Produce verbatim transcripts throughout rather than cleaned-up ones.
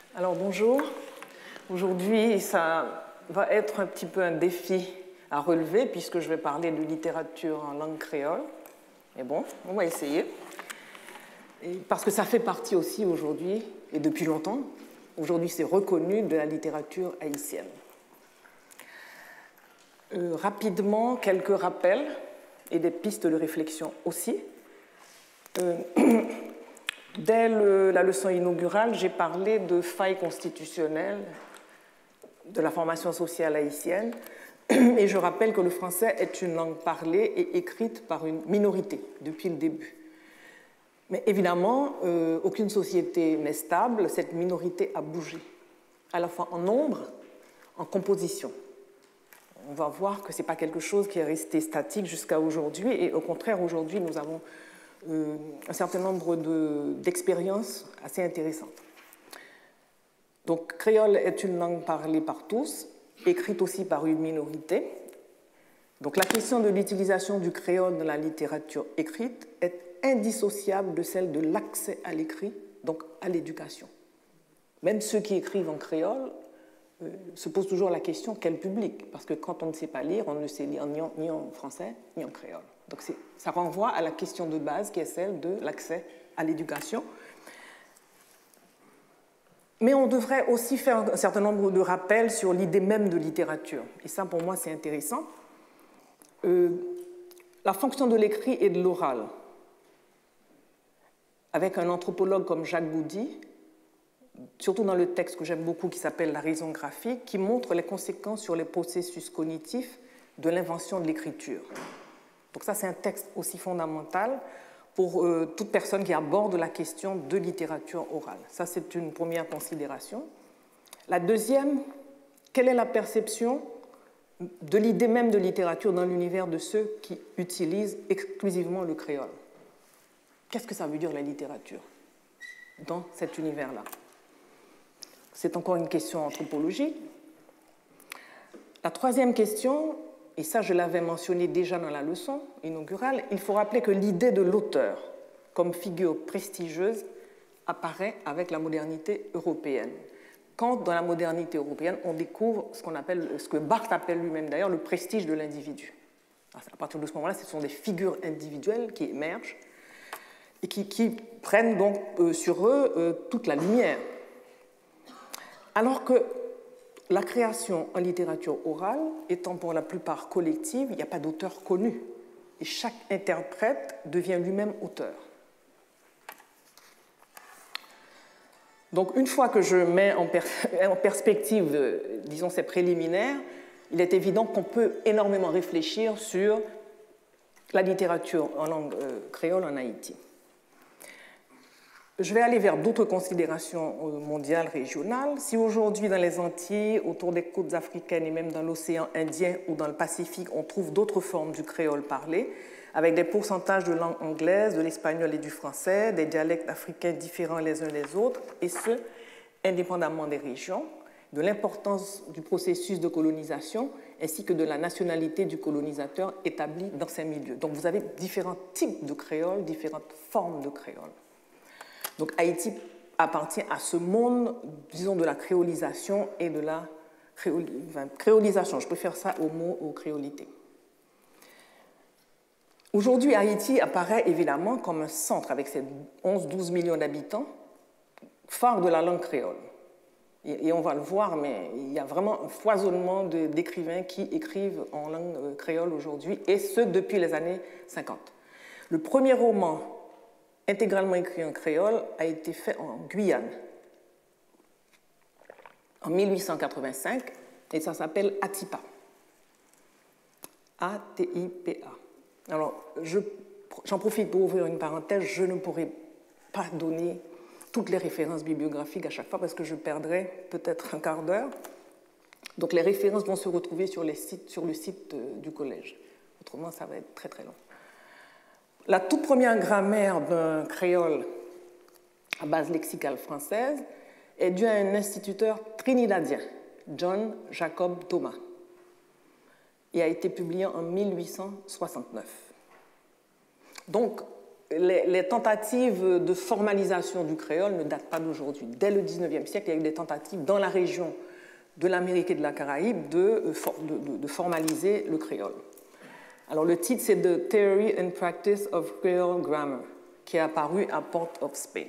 Alors bonjour. Aujourd'hui, ça va être un petit peu un défi à relever puisque je vais parler de littérature en langue créole. Mais bon, on va essayer. Et parce que ça fait partie aussi aujourd'hui, et depuis longtemps, aujourd'hui c'est reconnu de la littérature haïtienne. Euh, rapidement, quelques rappels et des pistes de réflexion aussi. Euh, Dès le, la leçon inaugurale, j'ai parlé de failles constitutionnelles de la formation sociale haïtienne et je rappelle que le français est une langue parlée et écrite par une minorité depuis le début. Mais évidemment, euh, aucune société n'est stable, cette minorité a bougé, à la fois en nombre, en composition. On va voir que ce n'est pas quelque chose qui est resté statique jusqu'à aujourd'hui et au contraire, aujourd'hui, nous avons Euh, un certain nombre d'expériences de, assez intéressantes. Donc, créole est une langue parlée par tous, écrite aussi par une minorité. Donc, la question de l'utilisation du créole dans la littérature écrite est indissociable de celle de l'accès à l'écrit, donc à l'éducation. Même ceux qui écrivent en créole euh, se posent toujours la question quel public? Parce que quand on ne sait pas lire, on ne sait lire ni en, ni en français ni en créole. Donc ça renvoie à la question de base qui est celle de l'accès à l'éducation. Mais on devrait aussi faire un certain nombre de rappels sur l'idée même de littérature. Et ça, pour moi, c'est intéressant. Euh, la fonction de l'écrit et de l'oral. Avec un anthropologue comme Jacques Boudy, surtout dans le texte que j'aime beaucoup qui s'appelle La raison graphique, qui montre les conséquences sur les processus cognitifs de l'invention de l'écriture. Donc ça, c'est un texte aussi fondamental pour euh, toute personne qui aborde la question de littérature orale. Ça, c'est une première considération. La deuxième, quelle est la perception de l'idée même de littérature dans l'univers de ceux qui utilisent exclusivement le créole? Qu'est-ce que ça veut dire la littérature dans cet univers-là? C'est encore une question anthropologique. La troisième question, et ça je l'avais mentionné déjà dans la leçon inaugurale, il faut rappeler que l'idée de l'auteur comme figure prestigieuse apparaît avec la modernité européenne. Quand dans la modernité européenne, on découvre ce qu'on appelle, ce que Barthes appelle lui-même d'ailleurs le prestige de l'individu. À partir de ce moment-là, ce sont des figures individuelles qui émergent et qui, qui prennent donc euh, sur eux euh, toute la lumière. Alors que la création en littérature orale étant pour la plupart collective, il n'y a pas d'auteur connu. Et chaque interprète devient lui-même auteur. Donc, une fois que je mets en, per en perspective, euh, disons, ces préliminaires, il est évident qu'on peut énormément réfléchir sur la littérature en langue euh, créole en Haïti. Je vais aller vers d'autres considérations mondiales, régionales. Si aujourd'hui, dans les Antilles, autour des côtes africaines et même dans l'océan Indien ou dans le Pacifique, on trouve d'autres formes du créole parlé, avec des pourcentages de langue anglaise, de l'espagnol et du français, des dialectes africains différents les uns des autres, et ce, indépendamment des régions, de l'importance du processus de colonisation, ainsi que de la nationalité du colonisateur établi dans ces milieux. Donc vous avez différents types de créole, différentes formes de créole. Donc Haïti appartient à ce monde, disons, de la créolisation et de la créol... enfin, créolisation. Je préfère ça au mot aux créolités. Aujourd'hui, Haïti apparaît évidemment comme un centre avec ses onze à douze millions d'habitants, phare de la langue créole. Et, et on va le voir, mais il y a vraiment un foisonnement d'écrivains qui écrivent en langue créole aujourd'hui, et ce depuis les années cinquante. Le premier roman intégralement écrit en créole, a été fait en Guyane en mille huit cent quatre-vingt-cinq et ça s'appelle Atipa. A T I P A. Alors, j'en profite pour ouvrir une parenthèse, je ne pourrai pas donner toutes les références bibliographiques à chaque fois parce que je perdrai peut-être un quart d'heure. Donc, les références vont se retrouver sur, les sites, sur le site du collège. Autrement, ça va être très très long. La toute première grammaire d'un créole à base lexicale française est due à un instituteur trinidadien, John Jacob Thomas, et a été publiée en mille huit cent soixante-neuf. Donc, les, les tentatives de formalisation du créole ne datent pas d'aujourd'hui. Dès le dix-neuvième siècle, il y a eu des tentatives dans la région de l'Amérique et de la Caraïbe de, de, de formaliser le créole. Alors le titre, c'est The Theory and Practice of Creole Grammar, qui est apparu à Port of Spain.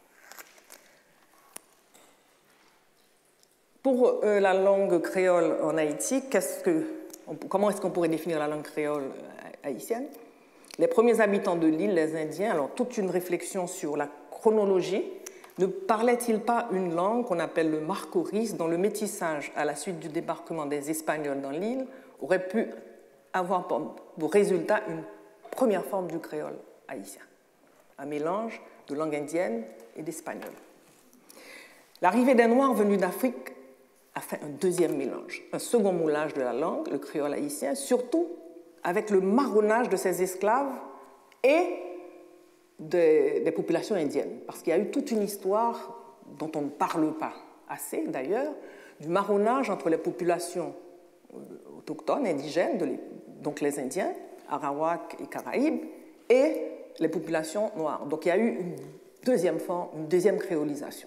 Pour euh, la langue créole en Haïti, qu'est-ce que, comment est-ce qu'on pourrait définir la langue créole haïtienne? Les premiers habitants de l'île, les Indiens, alors toute une réflexion sur la chronologie, ne parlaient-ils pas une langue qu'on appelle le marcoris, dont le métissage à la suite du débarquement des Espagnols dans l'île aurait pu avoir pour résultat une première forme du créole haïtien, un mélange de langue indienne et d'espagnol. L'arrivée des Noirs venus d'Afrique a fait un deuxième mélange, un second moulage de la langue, le créole haïtien, surtout avec le marronnage de ces esclaves et des, des populations indiennes. Parce qu'il y a eu toute une histoire dont on ne parle pas assez d'ailleurs, du marronnage entre les populations autochtones, indigènes, de les, donc les Indiens, Arawak et Caraïbes, et les populations noires. Donc il y a eu une deuxième forme, une deuxième créolisation.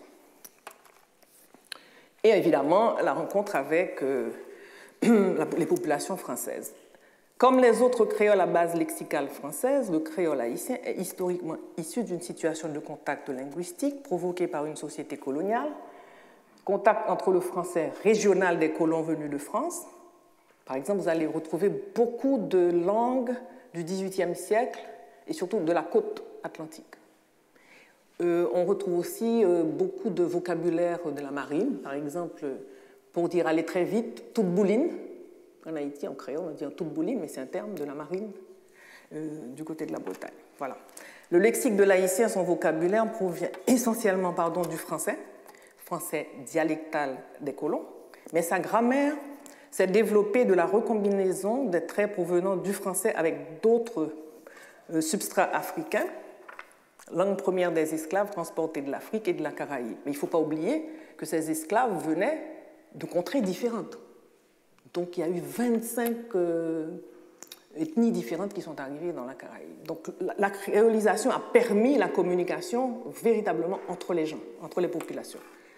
Et évidemment, la rencontre avec euh, les populations françaises. Comme les autres créoles à base lexicale française, le créole haïtien est historiquement issu d'une situation de contact linguistique provoquée par une société coloniale, contact entre le français régional des colons venus de France. Par exemple, vous allez retrouver beaucoup de langues du dix-huitième siècle et surtout de la côte atlantique. Euh, on retrouve aussi euh, beaucoup de vocabulaire de la marine, par exemple, pour dire aller très vite, toute bouline. En Haïti, en créole, on dit toute bouline, mais c'est un terme de la marine euh, du côté de la Bretagne. Voilà. Le lexique de l'haïtien, son vocabulaire, provient essentiellement pardon, du français, français dialectal des colons, mais sa grammaire s'est développée de la recombinaison des traits provenant du français avec d'autres euh, substrats africains, langue première des esclaves transportés de l'Afrique et de la Caraïbe. Mais il ne faut pas oublier que ces esclaves venaient de contrées différentes. Donc il y a eu vingt-cinq euh, ethnies différentes qui sont arrivées dans la Caraïbe. Donc la, la créolisation a permis la communication véritablement entre les gens, entre les populations.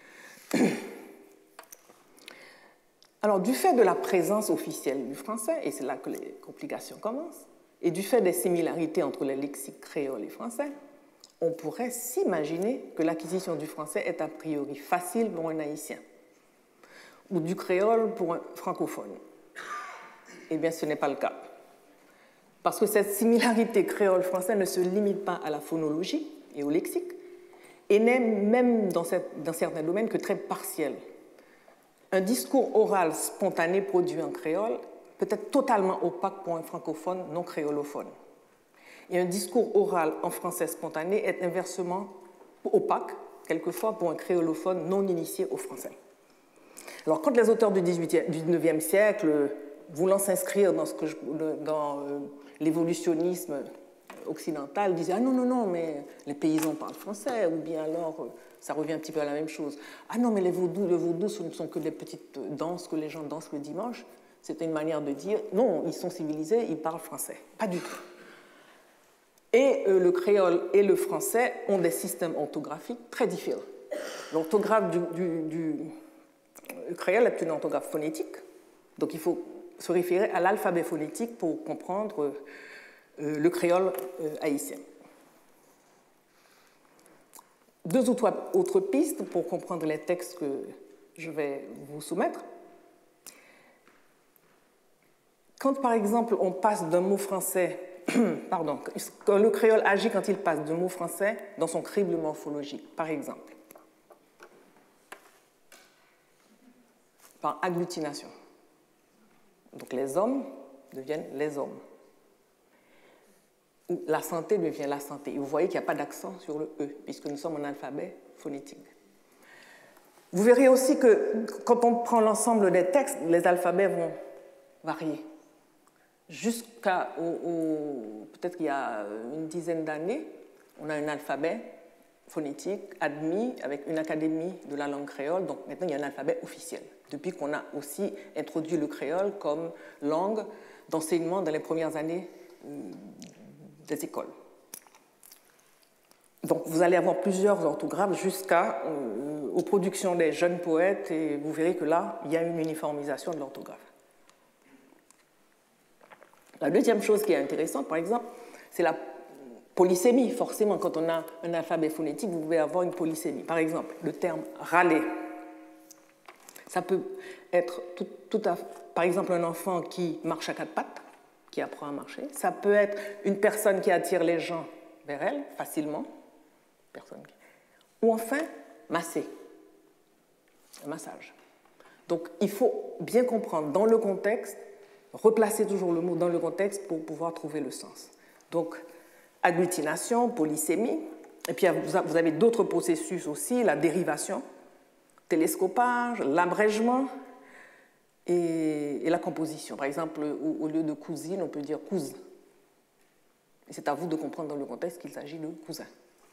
Alors du fait de la présence officielle du français, et c'est là que les complications commencent, et du fait des similarités entre les lexiques créoles et français, on pourrait s'imaginer que l'acquisition du français est a priori facile pour un haïtien ou du créole pour un francophone. Eh bien, ce n'est pas le cas. Parce que cette similarité créole-français ne se limite pas à la phonologie et au lexique, et n'est même dans, cette, dans certains domaines que très partielle. Un discours oral spontané produit en créole peut être totalement opaque pour un francophone non créolophone. Et un discours oral en français spontané est inversement opaque, quelquefois pour un créolophone non initié au français. Alors, quand les auteurs du dix-neuvième siècle, voulant s'inscrire dans, ce que je, dans euh, l'évolutionnisme occidental, disaient « Ah non, non, non, mais les paysans parlent français », ou bien alors, euh, ça revient un petit peu à la même chose. « Ah non, mais les vaudous, le vaudou, ce ne sont que des petites danses que les gens dansent le dimanche ». C'était une manière de dire « Non, ils sont civilisés, ils parlent français ». Pas du tout. Et euh, le créole et le français ont des systèmes orthographiques très différents. L'orthographe du, du, du Le créole est une orthographe phonétique, donc il faut se référer à l'alphabet phonétique pour comprendre euh, le créole euh, haïtien. Deux ou trois autres pistes pour comprendre les textes que je vais vous soumettre. Quand, par exemple, on passe d'un mot français, pardon, quand le créole agit quand il passe d'un mot français dans son crible morphologique, par exemple, par agglutination. Donc les hommes deviennent les hommes. Ou la santé devient la santé. Et vous voyez qu'il n'y a pas d'accent sur le E, puisque nous sommes en alphabet phonétique. Vous verrez aussi que quand on prend l'ensemble des textes, les alphabets vont varier. Jusqu'à, peut-être qu'il y a une dizaine d'années, on a un alphabet phonétique admis avec une académie de la langue créole, donc maintenant il y a un alphabet officiel, depuis qu'on a aussi introduit le créole comme langue d'enseignement dans les premières années euh, des écoles. donc vous allez avoir plusieurs orthographes jusqu'à euh, aux productions des jeunes poètes, et vous verrez que là, il y a une uniformisation de l'orthographe. La deuxième chose qui est intéressante, par exemple, c'est la polysémie. Forcément, quand on a un alphabet phonétique, vous pouvez avoir une polysémie. Par exemple, le terme râler. Ça peut être tout, tout à, par exemple un enfant qui marche à quatre pattes, qui apprend à marcher. Ça peut être une personne qui attire les gens vers elle facilement. Personne qui... Ou enfin, masser. Un massage. Donc, il faut bien comprendre dans le contexte, replacer toujours le mot dans le contexte pour pouvoir trouver le sens. Donc, agglutination, polysémie, et puis vous avez d'autres processus aussi, la dérivation, télescopage, l'abrègement et, et la composition. Par exemple, au, au lieu de cousine, on peut dire couse. Et c'est à vous de comprendre dans le contexte qu'il s'agit de cousin.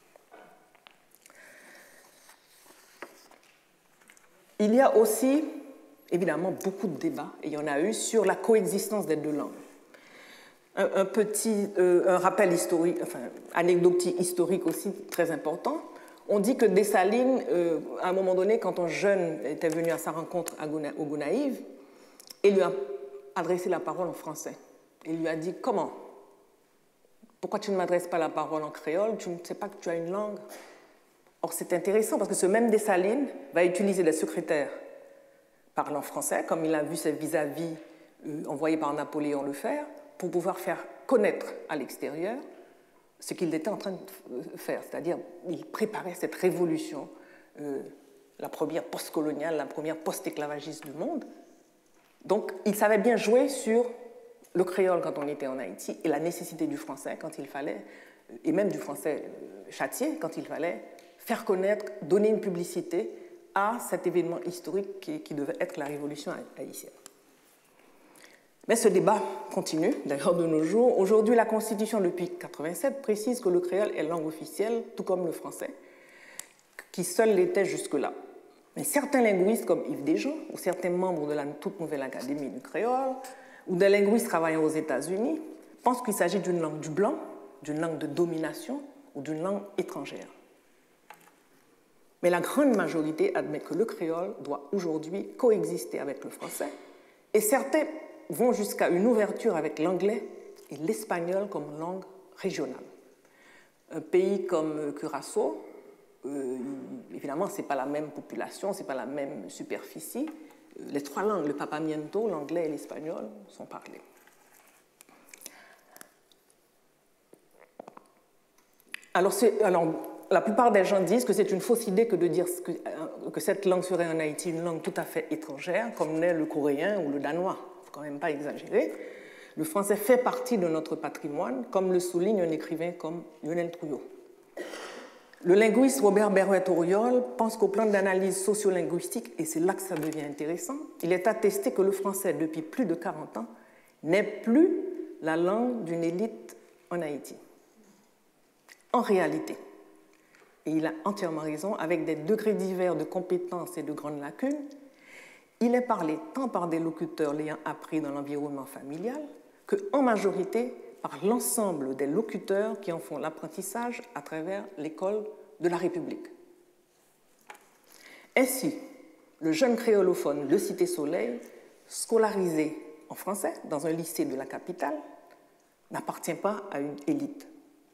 Il y a aussi, évidemment, beaucoup de débats, et il y en a eu, sur la coexistence des deux langues. Un, un petit euh, un rappel historique, enfin, anecdotique historique aussi très important. On dit que Dessalines, euh, à un moment donné, quand un jeune était venu à sa rencontre à Gona, au Gonaïves, il lui a adressé la parole en français. Il lui a dit « Comment ? Pourquoi tu ne m'adresses pas la parole en créole? Tu ne sais pas que tu as une langue ?» Or, c'est intéressant parce que ce même Dessalines va utiliser des secrétaires parlant français, comme il a vu ses vis-à-vis euh, envoyés par Napoléon le faire, pour pouvoir faire connaître à l'extérieur ce qu'il était en train de faire. C'est-à-dire, il préparait cette révolution, euh, la première post-coloniale, la première post-esclavagiste du monde. Donc, il savait bien jouer sur le créole quand on était en Haïti et la nécessité du français quand il fallait, et même du français châtié quand il fallait faire connaître, donner une publicité à cet événement historique qui, qui devait être la révolution haïtienne. Mais ce débat continue, d'ailleurs de nos jours. Aujourd'hui, la Constitution, depuis mille neuf cent quatre-vingt-sept, précise que le créole est langue officielle, tout comme le français, qui seul l'était jusque-là. Mais certains linguistes, comme Yves Desjean, ou certains membres de la toute nouvelle Académie du créole, ou des linguistes travaillant aux États-Unis, pensent qu'il s'agit d'une langue du blanc, d'une langue de domination ou d'une langue étrangère. Mais la grande majorité admet que le créole doit aujourd'hui coexister avec le français, et certains vont jusqu'à une ouverture avec l'anglais et l'espagnol comme langue régionale. Un pays comme Curaçao, euh, évidemment, ce n'est pas la même population, ce n'est pas la même superficie. Les trois langues, le papamiento, l'anglais et l'espagnol, sont parlées. Alors, alors, la plupart des gens disent que c'est une fausse idée que de dire que, que cette langue serait en Haïti une langue tout à fait étrangère, comme l'est le coréen ou le danois. Il ne faut quand même pas exagérer. Le français fait partie de notre patrimoine, comme le souligne un écrivain comme Lionel Trouillot. Le linguiste Robert Berruet-Auriol pense qu'au plan d'analyse sociolinguistique, et c'est là que ça devient intéressant, il est attesté que le français, depuis plus de quarante ans, n'est plus la langue d'une élite en Haïti. En réalité, et il a entièrement raison, avec des degrés divers de compétences et de grandes lacunes, il est parlé tant par des locuteurs l'ayant appris dans l'environnement familial qu'en majorité par l'ensemble des locuteurs qui en font l'apprentissage à travers l'école de la République. Ainsi, le jeune créolophone de Cité-Soleil, scolarisé en français dans un lycée de la capitale, n'appartient pas à une élite,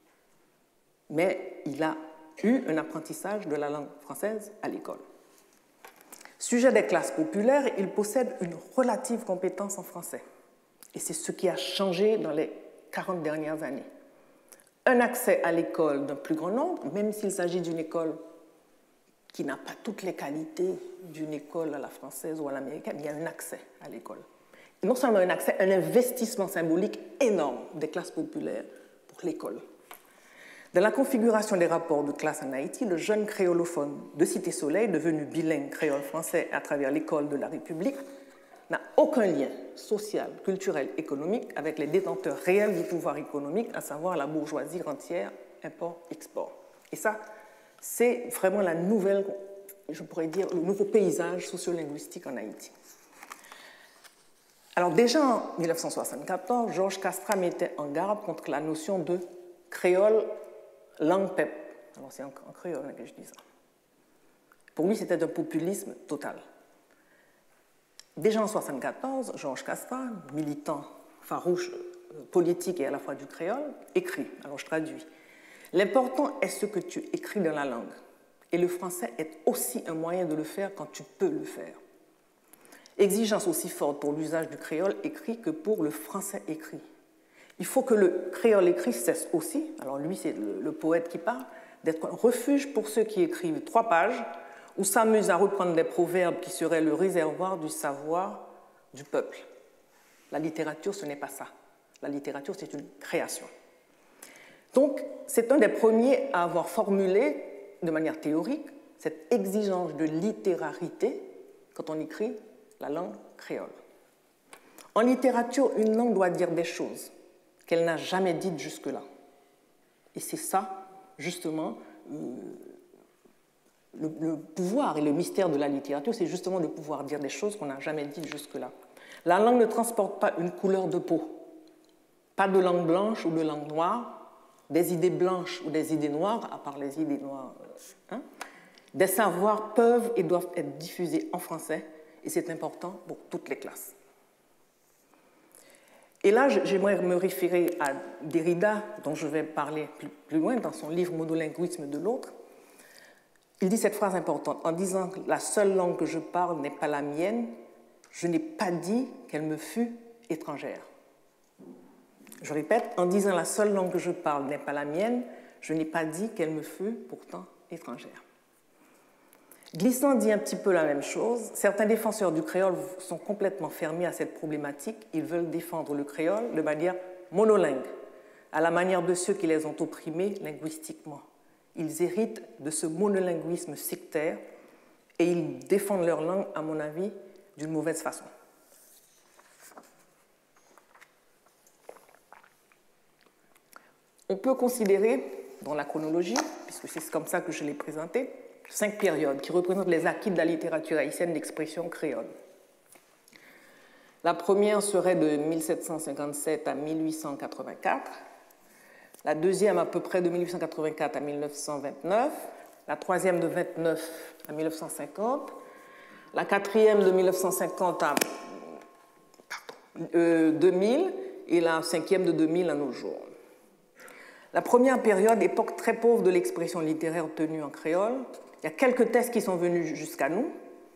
mais il a eu un apprentissage de la langue française à l'école. Sujet des classes populaires, il possède une relative compétence en français. Et c'est ce qui a changé dans les quarante dernières années. Un accès à l'école d'un plus grand nombre, même s'il s'agit d'une école qui n'a pas toutes les qualités d'une école à la française ou à l'américaine, il y a un accès à l'école. Et non seulement un accès, un investissement symbolique énorme des classes populaires pour l'école. Dans la configuration des rapports de classe en Haïti, le jeune créolophone de Cité-Soleil, devenu bilingue créole-français à travers l'école de la République, n'a aucun lien social, culturel, économique avec les détenteurs réels du pouvoir économique, à savoir la bourgeoisie rentière, import-export. Et ça, c'est vraiment la nouvelle, je pourrais dire, le nouveau paysage sociolinguistique en Haïti. Alors déjà en mille neuf cent soixante-quatorze, Georges Castra mettait en garde contre la notion de créole langue peuple, Alors c'est en, en créole que je dis ça. Pour lui, c'était un populisme total. Déjà en mille neuf cent soixante-quatorze, Georges Castrat, militant farouche politique et à la fois du créole, écrit, alors je traduis. L'important est ce que tu écris dans la langue. Et le français est aussi un moyen de le faire quand tu peux le faire. Exigence aussi forte pour l'usage du créole écrit que pour le français écrit. Il faut que le créole écrit cesse aussi, alors lui c'est le, le poète qui parle, d'être un refuge pour ceux qui écrivent trois pages ou s'amusent à reprendre des proverbes qui seraient le réservoir du savoir du peuple. La littérature, ce n'est pas ça. La littérature, c'est une création. Donc, c'est un des premiers à avoir formulé, de manière théorique, cette exigence de littérarité quand on écrit la langue créole. En littérature, une langue doit dire des choses qu'elle n'a jamais dites jusque-là. Et c'est ça, justement, le, le pouvoir et le mystère de la littérature, c'est justement de pouvoir dire des choses qu'on n'a jamais dites jusque-là. La langue ne transporte pas une couleur de peau, pas de langue blanche ou de langue noire, des idées blanches ou des idées noires, à part les idées noires. Hein. Des savoirs peuvent et doivent être diffusés en français, et c'est important pour toutes les classes. Et là, j'aimerais me référer à Derrida, dont je vais parler plus, plus loin dans son livre « Monolinguisme de l'autre ». Il dit cette phrase importante, en disant que la seule langue que je parle n'est pas la mienne, je n'ai pas dit qu'elle me fût étrangère. Je répète, en disant la seule langue que je parle n'est pas la mienne, je n'ai pas dit qu'elle me fût pourtant étrangère. Glissant dit un petit peu la même chose. Certains défenseurs du créole sont complètement fermés à cette problématique. Ils veulent défendre le créole de manière monolingue, à la manière de ceux qui les ont opprimés linguistiquement. Ils héritent de ce monolinguisme sectaire et ils défendent leur langue, à mon avis, d'une mauvaise façon. On peut considérer, dans la chronologie, puisque c'est comme ça que je l'ai présenté, cinq périodes qui représentent les acquis de la littérature haïtienne d'expression créole. La première serait de mille sept cent cinquante-sept à mille huit cent quatre-vingt-quatre, la deuxième à peu près de mille huit cent quatre-vingt-quatre à mille neuf cent vingt-neuf, la troisième de vingt-neuf à mille neuf cent cinquante, la quatrième de mille neuf cent cinquante à pardon, euh, deux mille et la cinquième de deux mille à nos jours. La première période, époque très pauvre de l'expression littéraire tenue en créole. Il y a quelques textes qui sont venus jusqu'à nous,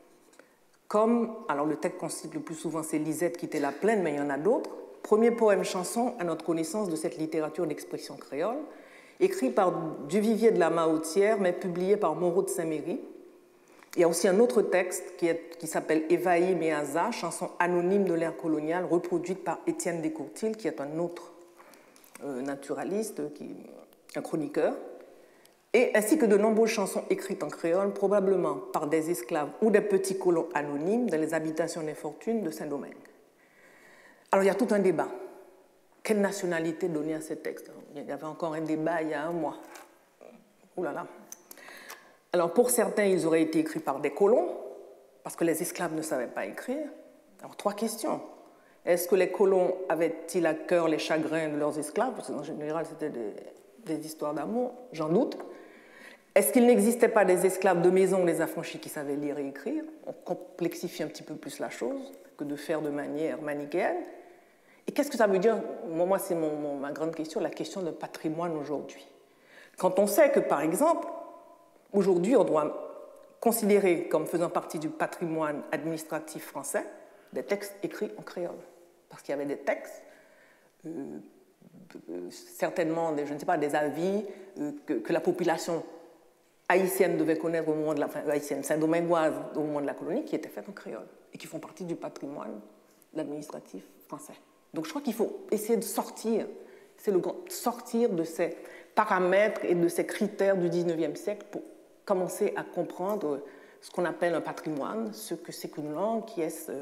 comme, alors le texte qu'on cite le plus souvent, c'est Lisette qui était la plaine, mais il y en a d'autres. Premier poème chanson à notre connaissance de cette littérature d'expression créole, écrit par Duvivier de la Mahotière, mais publié par Moreau de Saint-Méry. Il y a aussi un autre texte qui, qui s'appelle Évaïe Méaza, chanson anonyme de l'ère coloniale, reproduite par Étienne Descourtils, qui est un autre euh, naturaliste, qui, un chroniqueur. Et ainsi que de nombreuses chansons écrites en créole, probablement par des esclaves ou des petits colons anonymes dans les habitations d'infortune de Saint-Domingue. Alors il y a tout un débat. Quelle nationalité donner à ces textes? Il y avait encore un débat il y a un mois. Ouh là là. Alors pour certains, ils auraient été écrits par des colons, parce que les esclaves ne savaient pas écrire. Alors trois questions. Est-ce que les colons avaient-ils à cœur les chagrins de leurs esclaves? Parce qu'en général, c'était des, des histoires d'amour, j'en doute. Est-ce qu'il n'existait pas des esclaves de maison ou des affranchis qui savaient lire et écrire? On complexifie un petit peu plus la chose que de faire de manière manichéenne. Et qu'est-ce que ça veut dire? Moi, c'est mon, mon, ma grande question, la question de patrimoine aujourd'hui. Quand on sait que, par exemple, aujourd'hui, on doit considérer comme faisant partie du patrimoine administratif français des textes écrits en créole. Parce qu'il y avait des textes, euh, euh, certainement, des, je ne sais pas, des avis euh, que, que la population haïtienne devait connaître au moment de la enfin, haïtienne, saint-domingoise au moment de la colonie, qui étaient faites en créole et qui font partie du patrimoine administratif français. Donc je crois qu'il faut essayer de sortir, c'est le grand, sortir de ces paramètres et de ces critères du dix-neuvième siècle pour commencer à comprendre ce qu'on appelle un patrimoine, ce que c'est qu'une langue, qui est-ce,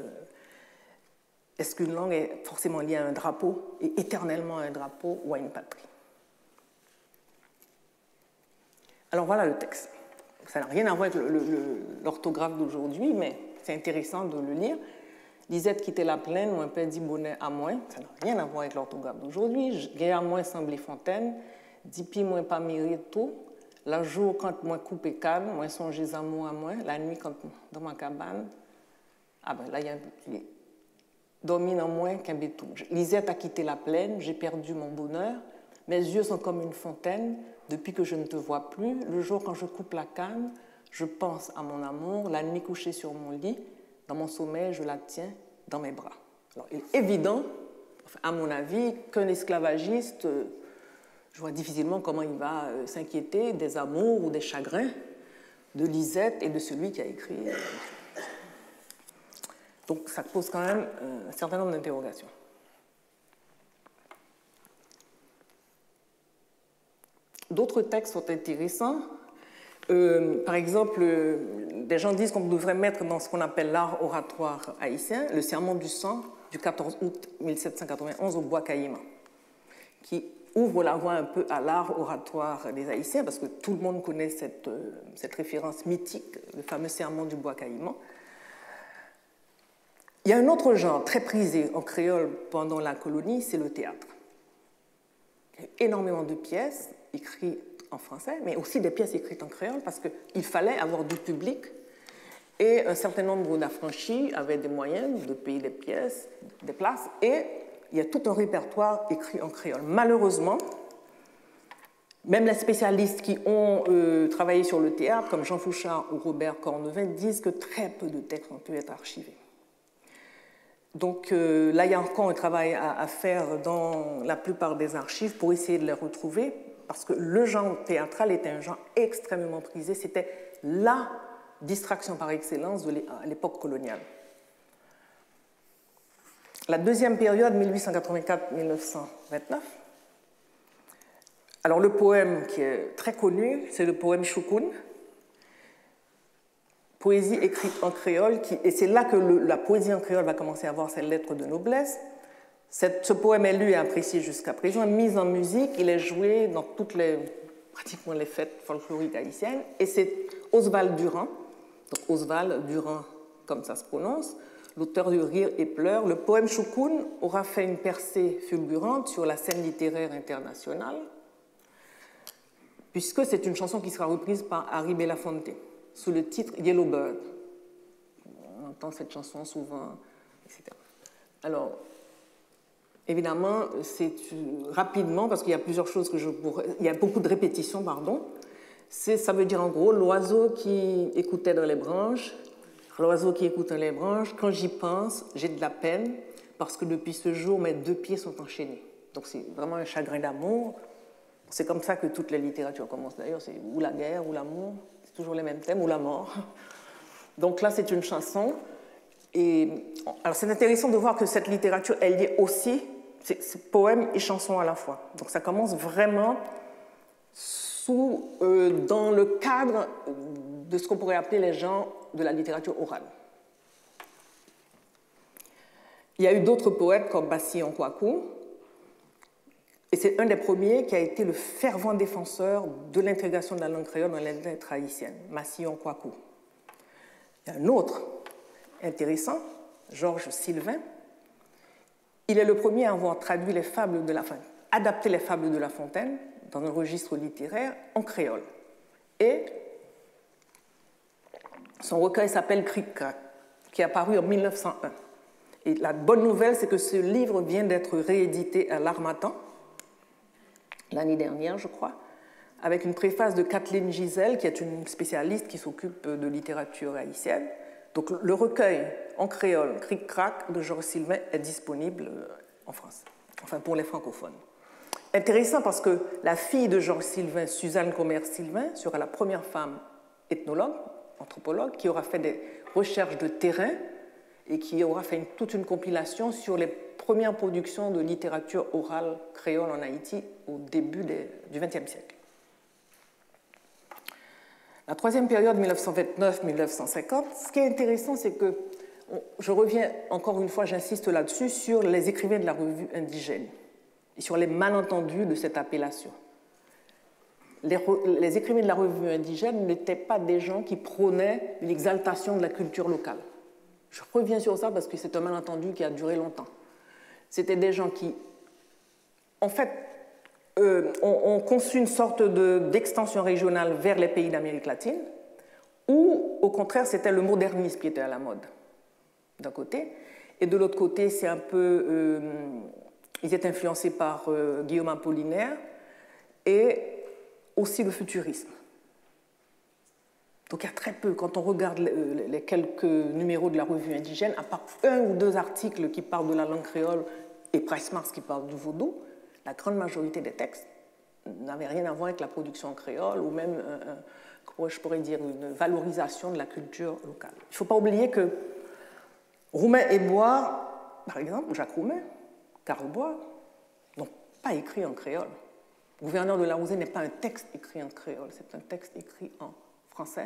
est-ce qu'une langue est forcément liée à un drapeau et éternellement à un drapeau ou à une patrie. Alors voilà le texte. Ça n'a rien à voir avec l'orthographe d'aujourd'hui, mais c'est intéressant de le lire. Lisette quittait la plaine, mon père dit bonnet à moins. Ça n'a rien à voir avec l'orthographe d'aujourd'hui. Gay à moins semblait fontaine, dit pi moins pas mérite tout. La jour, quand moi coupe et canne, moi songe à moi à moi. La nuit, quand dans ma cabane, ah ben là, il y a un dormi en moi qu'un béton. Lisette a quitté la plaine, j'ai perdu mon bonheur. Mes yeux sont comme une fontaine depuis que je ne te vois plus. Le jour, quand je coupe la canne, je pense à mon amour. La nuit couchée sur mon lit, dans mon sommeil, je la tiens dans mes bras. Alors, il est évident, à mon avis, qu'un esclavagiste, je vois difficilement comment il va s'inquiéter des amours ou des chagrins de Lisette et de celui qui a écrit. Donc ça pose quand même un certain nombre d'interrogations. D'autres textes sont intéressants. Euh, par exemple, des gens disent qu'on devrait mettre dans ce qu'on appelle l'art oratoire haïtien le serment du sang du quatorze août mille sept cent quatre-vingt-onze au Bois Caïman, qui ouvre la voie un peu à l'art oratoire des Haïtiens, parce que tout le monde connaît cette, cette référence mythique, le fameux serment du Bois Caïman. Il y a un autre genre très prisé en créole pendant la colonie, c'est le théâtre. Il y a énormément de pièces écrites en français, mais aussi des pièces écrites en créole, parce qu'il fallait avoir du public, et un certain nombre d'affranchis avaient des moyens de payer des pièces, des places, et il y a tout un répertoire écrit en créole. Malheureusement, même les spécialistes qui ont euh, travaillé sur le théâtre, comme Jean Fouchard ou Robert Cornevin, disent que très peu de textes ont pu être archivés. Donc euh, là, il y a encore un travail à, à faire dans la plupart des archives pour essayer de les retrouver, parce que le genre théâtral était un genre extrêmement prisé. C'était la distraction par excellence de l'époque coloniale. La deuxième période, mille huit cent quatre-vingt-quatre à mille neuf cent vingt-neuf. Alors le poème qui est très connu, c'est le poème Choukoun, poésie écrite en créole, qui, et c'est là que le, la poésie en créole va commencer à avoir ses lettres de noblesse. Cette, ce poème est lu et apprécié jusqu'à présent, mis en musique, il est joué dans toutes les, pratiquement les fêtes folkloriques haïtiennes, et c'est Oswald Durand, donc Oswald Durand comme ça se prononce, l'auteur de Rire et pleurs. Le poème Choukoun aura fait une percée fulgurante sur la scène littéraire internationale, puisque c'est une chanson qui sera reprise par Harry Belafonte, sous le titre Yellow Bird. On entend cette chanson souvent, et cetera. Alors, évidemment, c'est rapidement, parce qu'il y a plusieurs choses que je pourrais... Il y a beaucoup de répétitions, pardon. Ça veut dire en gros l'oiseau qui écoutait dans les branches, l'oiseau qui écoute dans les branches, quand j'y pense, j'ai de la peine, parce que depuis ce jour, mes deux pieds sont enchaînés. Donc c'est vraiment un chagrin d'amour. C'est comme ça que toutes les littératures commencent d'ailleurs, c'est ou la guerre, ou l'amour, c'est toujours les mêmes thèmes, ou la mort. Donc là, c'est une chanson. Et alors c'est intéressant de voir que cette littérature est liée aussi, c'est poème et chanson à la fois. Donc ça commence vraiment sous, euh, dans le cadre de ce qu'on pourrait appeler les genres de la littérature orale. Il y a eu d'autres poètes comme Bassi Kwaku, et c'est un des premiers qui a été le fervent défenseur de l'intégration de la langue créole dans les lettres haïtiennes, Massillon Kwaku. Il y a un autre intéressant, Georges Sylvain. Il est le premier à avoir traduit les fables de la enfin, adapté les fables de La Fontaine dans un registre littéraire en créole. Et son recueil s'appelle Cric-Crac, qui est apparu en mille neuf cent un. Et la bonne nouvelle, c'est que ce livre vient d'être réédité à l'Harmattan, l'année dernière, je crois, avec une préface de Kathleen Gisèle, qui est une spécialiste qui s'occupe de littérature haïtienne. Donc le recueil en créole, Cric-Crac, de Georges Sylvain, est disponible en France, enfin pour les francophones. Intéressant parce que la fille de Georges Sylvain, Suzanne Commerce-Sylvain, sera la première femme ethnologue, anthropologue, qui aura fait des recherches de terrain et qui aura fait une, toute une compilation sur les premières productions de littérature orale créole en Haïti au début des, du vingtième siècle. La troisième période, mille neuf cent vingt-neuf à mille neuf cent cinquante, ce qui est intéressant, c'est que, je reviens encore une fois, j'insiste là-dessus, sur les écrivains de la revue indigène et sur les malentendus de cette appellation. Les, les écrivains de la revue indigène n'étaient pas des gens qui prônaient l'exaltation de la culture locale. Je reviens sur ça parce que c'est un malentendu qui a duré longtemps. C'était des gens qui, en fait, euh, on, on conçut une sorte d'extension régionale vers les pays d'Amérique latine, ou au contraire, c'était le modernisme qui était à la mode, d'un côté, et de l'autre côté, c'est un peu... Euh, ils étaient influencés par euh, Guillaume Apollinaire, et aussi le futurisme. Donc il y a très peu, quand on regarde les, les quelques numéros de la revue indigène, à part un ou deux articles qui parlent de la langue créole et Price Mars qui parle du vaudou, la grande majorité des textes n'avaient rien à voir avec la production créole ou même, un, un, comment je pourrais dire, une valorisation de la culture locale. Il ne faut pas oublier que Roumain et Bois, par exemple, Jacques Roumain, Karl Bois, n'ont pas écrit en créole. Le gouverneur de la Rosée n'est pas un texte écrit en créole, c'est un texte écrit en français,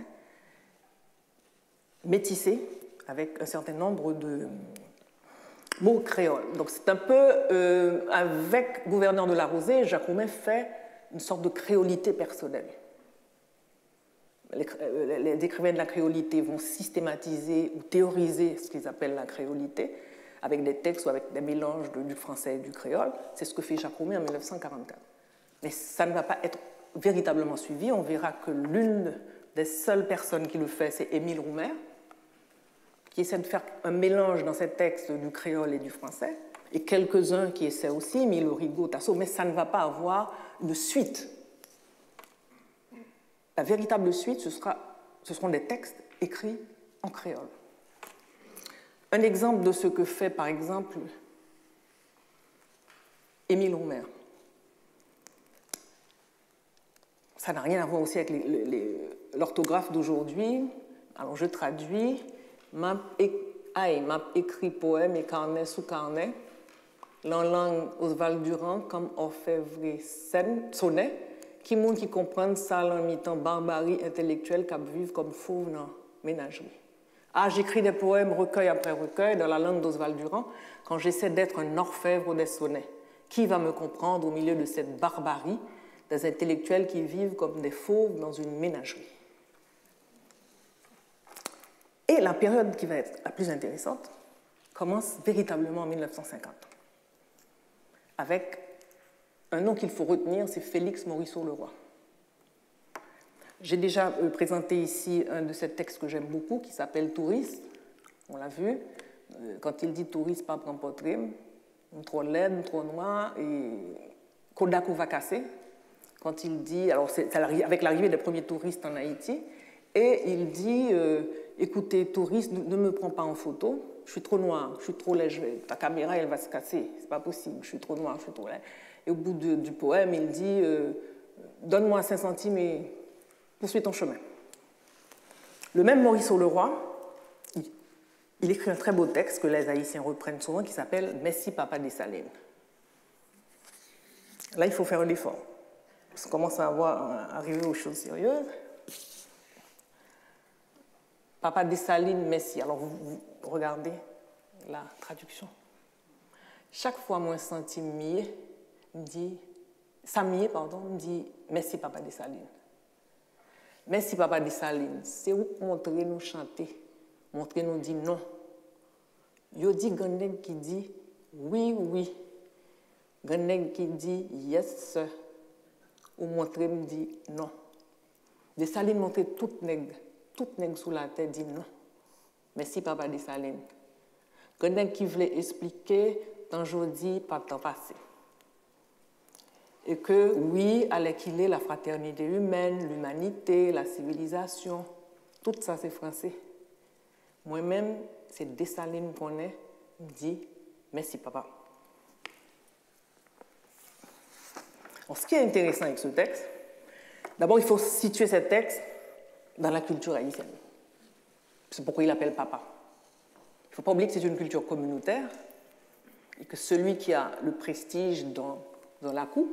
métissé, avec un certain nombre de mots créoles. Donc c'est un peu, euh, avec gouverneur de la Rosée, Jacques Roumain fait une sorte de créolité personnelle. Les, les écrivains de la créolité vont systématiser ou théoriser ce qu'ils appellent la créolité, avec des textes ou avec des mélanges de, du français et du créole. C'est ce que fait Jacques Roumain en mille neuf cent quarante-quatre. Mais ça ne va pas être véritablement suivi. On verra que l'une des seules personnes qui le fait, c'est Émile Roumer, qui essaie de faire un mélange dans ses textes du créole et du français, et quelques-uns qui essaient aussi, Mille Rigaud, Tasso, mais ça ne va pas avoir une suite. La véritable suite, ce, sera, ce seront des textes écrits en créole. Un exemple de ce que fait, par exemple, Émile Roumer. Ça n'a rien à voir aussi avec l'orthographe d'aujourd'hui. Alors je traduis. M'a écrit poème et carnet sous carnet, en langue Oswald Durand, comme orfèvre sonnet, qui monde qui comprenne ça en mi-temps barbarie intellectuelle qu'à vivre comme fauve dans ménagerie. Ah, j'écris des poèmes recueil après recueil dans la langue d'Oswald Durand quand j'essaie d'être un orfèvre des sonnets. Qui va me comprendre au milieu de cette barbarie des intellectuels qui vivent comme des fauves dans une ménagerie? Et la période qui va être la plus intéressante commence véritablement en mille neuf cent cinquante, avec un nom qu'il faut retenir, c'est Félix Morisseau-Leroy. J'ai déjà présenté ici un de ces textes que j'aime beaucoup, qui s'appelle Touriste. On l'a vu. Quand il dit Touriste, pas prendre portrait, trop laide, trop noir, et Kodak va casser. Quand il dit, alors c'est avec l'arrivée des premiers touristes en Haïti, et il dit, euh, écoutez, touriste, ne me prends pas en photo, je suis trop noir, je suis trop léger, ta caméra, elle va se casser, c'est pas possible, je suis trop noir, je suis trop laid. Et au bout de, du poème, il dit, euh, donne-moi cinq centimes et poursuis ton chemin. Le même Morisseau-Leroy, il, il écrit un très beau texte que les Haïtiens reprennent souvent, qui s'appelle « Messi Papa Dessalines ». Là, il faut faire un effort. On commence à avoir, à arriver aux choses sérieuses. Papa Dessalines, Messi. Alors, vous, vous regardez la traduction. Chaque fois, moi, senti mieux, me dit, Samier, pardon, me dit, merci, Papa Dessalines. Merci, Papa Dessalines. C'est où montrer nous chanter, montrer nous dire non. Yo dit Gandeg qui dit oui, oui. Gandeg qui dit yes, sir. Ou montrer me dit non. Dessalines montrer toute nègre. Toute nègre sous la tête dit non. Merci, Papa Dessalines. Gandeg qui voulait expliquer dans jeudi, pas le temps passé. Et que, oui, allait qu'il est la fraternité humaine, l'humanité, la civilisation, tout ça, c'est français. Moi-même, c'est Dessalines qu'on est, me dit merci, papa. Alors, ce qui est intéressant avec ce texte, d'abord, il faut situer ce texte dans la culture haïtienne. C'est pourquoi il l'appelle papa. Il ne faut pas oublier que c'est une culture communautaire et que celui qui a le prestige dans, dans la cour,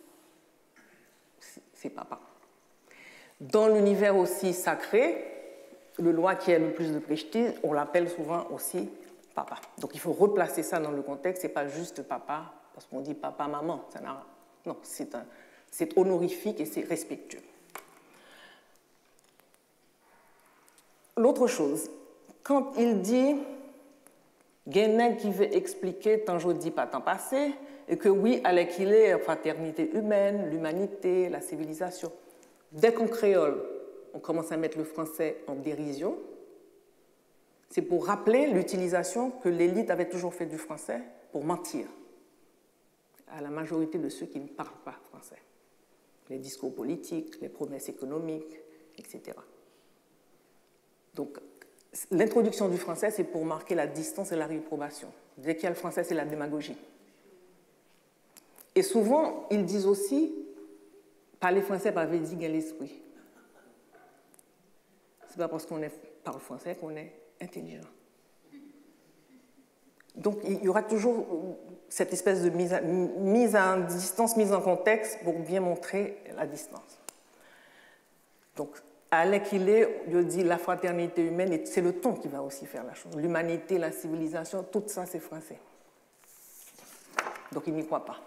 c'est papa. Dans l'univers aussi sacré, le loi qui a le plus de prestige, on l'appelle souvent aussi papa. Donc il faut replacer ça dans le contexte, ce n'est pas juste papa, parce qu'on dit papa, maman. Ça n'a... Non, c'est honorifique et c'est respectueux. L'autre chose, quand il dit Guénin qui veut expliquer tant je dis pas tant passé, et que oui, à qu'il est la fraternité humaine, l'humanité, la civilisation. Dès qu'en créole, on commence à mettre le français en dérision, c'est pour rappeler l'utilisation que l'élite avait toujours fait du français pour mentir à la majorité de ceux qui ne parlent pas français. Les discours politiques, les promesses économiques, et cetera. Donc, l'introduction du français, c'est pour marquer la distance et la réprobation. Dès qu'il y a le français, c'est la démagogie. Et souvent, ils disent aussi, parler français, pas veut dire l'esprit. C'est pas parce qu'on parle français qu'on est intelligent. Donc, il y aura toujours cette espèce de mise, à, mise en distance, mise en contexte pour bien montrer la distance. Donc, à qu'il est, je dis la fraternité humaine, et c'est le ton qui va aussi faire la chose. L'humanité, la civilisation, tout ça, c'est français. Donc, il n'y croit pas.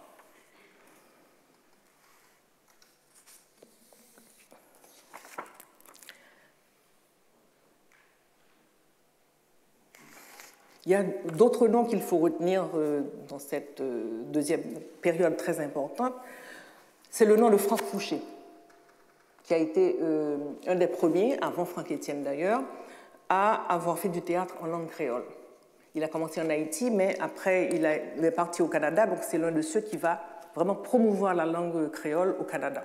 Il y a d'autres noms qu'il faut retenir dans cette deuxième période très importante. C'est le nom de Franck Fouché, qui a été euh, un des premiers, avant Franck Etienne d'ailleurs, à avoir fait du théâtre en langue créole. Il a commencé en Haïti, mais après il, a, il est parti au Canada, donc c'est l'un de ceux qui va vraiment promouvoir la langue créole au Canada.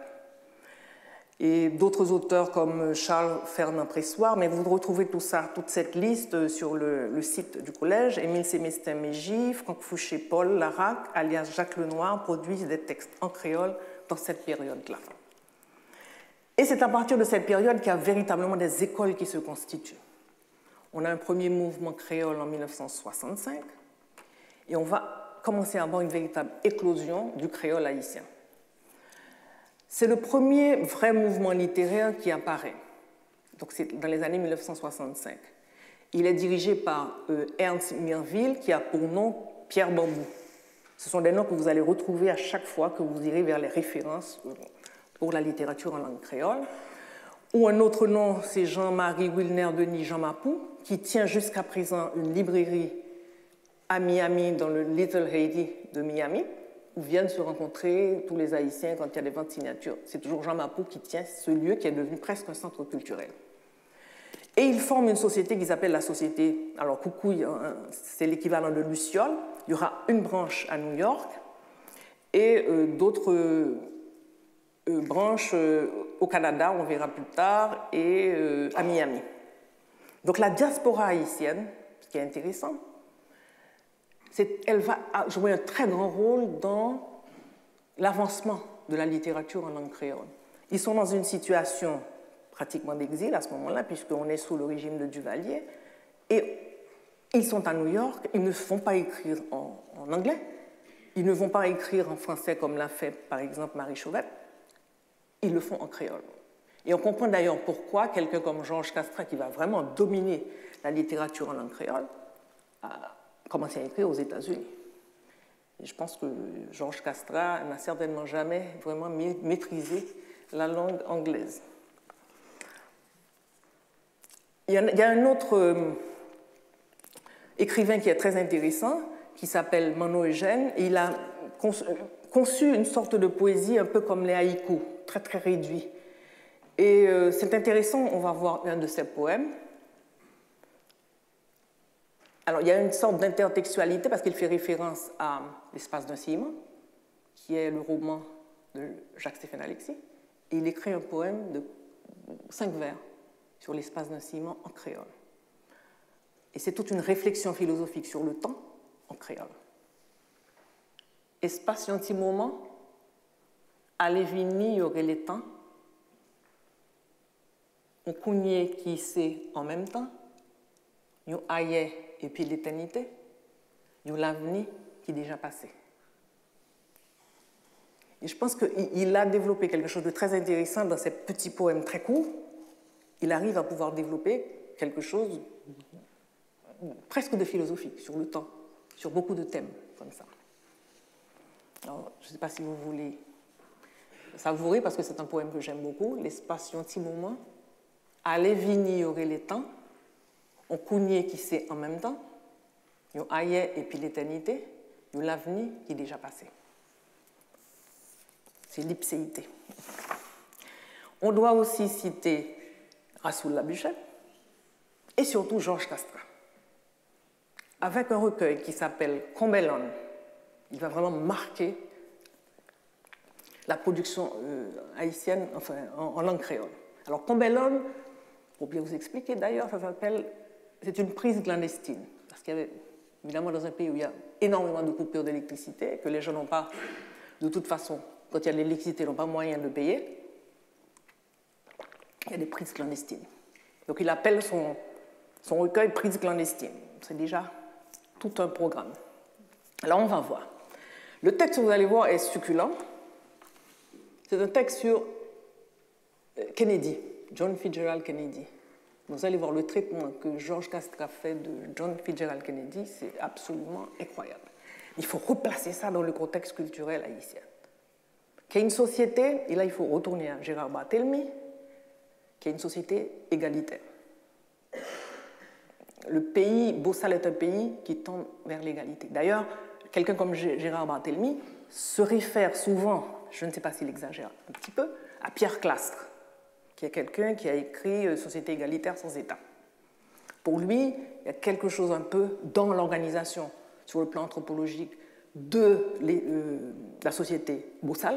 Et d'autres auteurs comme Charles Fernand Pressoir, mais vous retrouvez tout ça, toute cette liste sur le, le site du collège. Émile Sémestin-Mégy, Franck Fouché, Paul Larac, alias Jacques Lenoir, produisent des textes en créole dans cette période-là. Et c'est à partir de cette période qu'il y a véritablement des écoles qui se constituent. On a un premier mouvement créole en mille neuf cent soixante-cinq, et on va commencer à avoir une véritable éclosion du créole haïtien. C'est le premier vrai mouvement littéraire qui apparaît. Donc c'est dans les années mille neuf cent soixante-cinq. Il est dirigé par euh, Ernst Mirville, qui a pour nom Pierre Bambou. Ce sont des noms que vous allez retrouver à chaque fois que vous irez vers les références pour la littérature en langue créole. Ou un autre nom, c'est Jean-Marie Wilner Denis Jean Mapou, qui tient jusqu'à présent une librairie à Miami, dans le Little Haiti de Miami, où viennent se rencontrer tous les Haïtiens quand il y a des ventes de signatures. C'est toujours Jean Mapou qui tient ce lieu qui est devenu presque un centre culturel. Et ils forment une société qu'ils appellent la société, alors Coucouille, c'est l'équivalent de Luciole. Il y aura une branche à New York et euh, d'autres euh, branches euh, au Canada, on verra plus tard, et euh, à Miami. Donc la diaspora haïtienne, ce qui est intéressant, elle va jouer un très grand rôle dans l'avancement de la littérature en langue créole. Ils sont dans une situation pratiquement d'exil à ce moment-là, puisqu'on est sous le régime de Duvalier, et ils sont à New York, ils ne vont pas écrire en, en anglais, ils ne vont pas écrire en français comme l'a fait par exemple Marie Chauvet, ils le font en créole. Et on comprend d'ailleurs pourquoi quelqu'un comme Georges Castrat, qui va vraiment dominer la littérature en langue créole, a commencé à écrire aux États-Unis. Et je pense que Georges Castrat n'a certainement jamais vraiment maîtrisé la langue anglaise. Il y a, il y a un autre euh, écrivain qui est très intéressant, qui s'appelle Mano Eugène, et il a conçu, conçu une sorte de poésie un peu comme les haïkus, très très réduit. Et euh, c'est intéressant, on va voir un de ses poèmes. Alors, il y a une sorte d'intertextualité parce qu'il fait référence à L'espace d'un ciment, qui est le roman de Jacques-Stéphane Alexis, et il écrit un poème de cinq vers sur l'espace d'un ciment en créole. Et c'est toute une réflexion philosophique sur le temps en créole. Espace un petit moment, allez vini, y aurait les temps, on cognait qui sait en même temps, nous aïe et puis l'éternité, nous l'avenir qui est déjà passé. Et je pense qu'il a développé quelque chose de très intéressant dans ces petits poèmes très courts. Il arrive à pouvoir développer quelque chose presque de philosophique sur le temps, sur beaucoup de thèmes comme ça. Alors, je ne sais pas si vous voulez savourer, parce que c'est un poème que j'aime beaucoup, l'espace un petit moment, allez vini aurait les temps, on cognait qui sait en même temps, il y a ailleurs et puis l'éternité, il y a l'avenir qui est déjà passé. C'est l'ipséité. On doit aussi citer Rassoul Labuschagne et surtout Georges Castrat, avec un recueil qui s'appelle Combelon. Il va vraiment marquer la production euh, haïtienne, enfin, en, en langue créole. Alors, Combelon, pour bien vous expliquer, d'ailleurs, ça s'appelle, c'est une prise clandestine. Parce qu'il y avait, évidemment, dans un pays où il y a énormément de coupures d'électricité, que les gens n'ont pas, de toute façon, quand il y a de l'électricité, n'ont pas moyen de payer, il y a des prises clandestines. Donc, il appelle son, son recueil prise clandestine. C'est déjà tout un programme. Alors, on va voir. Le texte, vous allez voir, est succulent. C'est un texte sur Kennedy, John Fitzgerald Kennedy. Vous allez voir le traitement que Georges Castrat fait de John Fitzgerald Kennedy, c'est absolument incroyable. Il faut replacer ça dans le contexte culturel haïtien. Qu'il y a une société, et là il faut retourner à Gérard Barthélemy, qui est une société égalitaire. Le pays, Bossal est un pays qui tend vers l'égalité. D'ailleurs, quelqu'un comme Gérard Barthélemy se réfère souvent, je ne sais pas s'il exagère un petit peu, à Pierre Clastres, qui est quelqu'un qui a écrit « Société égalitaire sans État ». Pour lui, il y a quelque chose un peu dans l'organisation, sur le plan anthropologique, de les, euh, la société Bossal.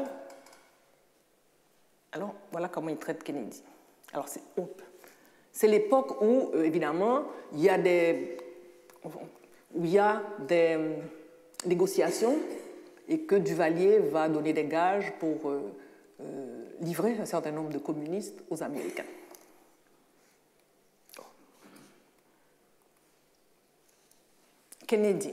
Alors, voilà comment il traite Kennedy. Alors, c'est l'époque où, euh, évidemment, il y a des, où il y a des euh, négociations et que Duvalier va donner des gages pour euh, euh, livrer un certain nombre de communistes aux Américains. Kennedy.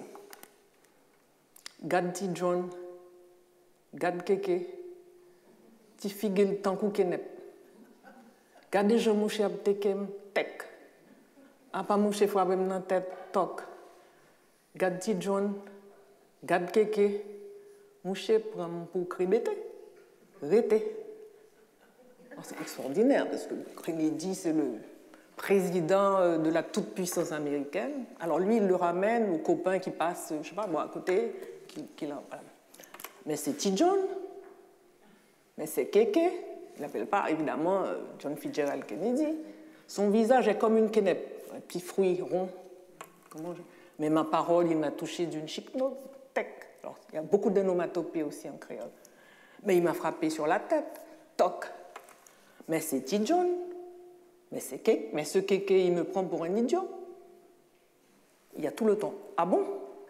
Gad ti John, gad keke, ti figel tankou kenep. Gade je mouche ap tekem tek. Apa mouche fwabem nan tête tok. Gad ti John, gad keke, mouche pram pou kribete, rete. C'est extraordinaire parce que Kennedy, c'est le président de la toute-puissance américaine. Alors lui, il le ramène aux copains qui passent, je ne sais pas moi, à côté. Qui, qui voilà. Mais c'est T. John, mais c'est Keke. Il n'appelle pas évidemment John Fitzgerald Kennedy. Son visage est comme une quenep, un petit fruit rond. Comment je... Mais ma parole, il m'a touché d'une chicnotec. Alors, il y a beaucoup d'onomatopées aussi en créole. Mais il m'a frappé sur la tête, toc. Mais c'est T. John, mais c'est Keke. Mais ce Keke, il me prend pour un idiot. Il y a tout le temps. Ah bon?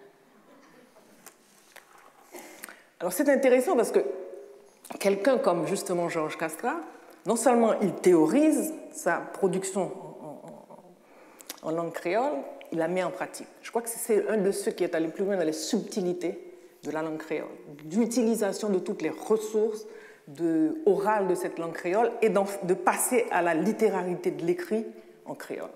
Alors c'est intéressant parce que quelqu'un comme justement Georges Castrat, non seulement il théorise sa production en, en, en langue créole, il la met en pratique. Je crois que c'est un de ceux qui est allé plus loin dans les subtilités de la langue créole, d'utilisation de toutes les ressources de, orales de cette langue créole et de passer à la littérarité de l'écrit en créole.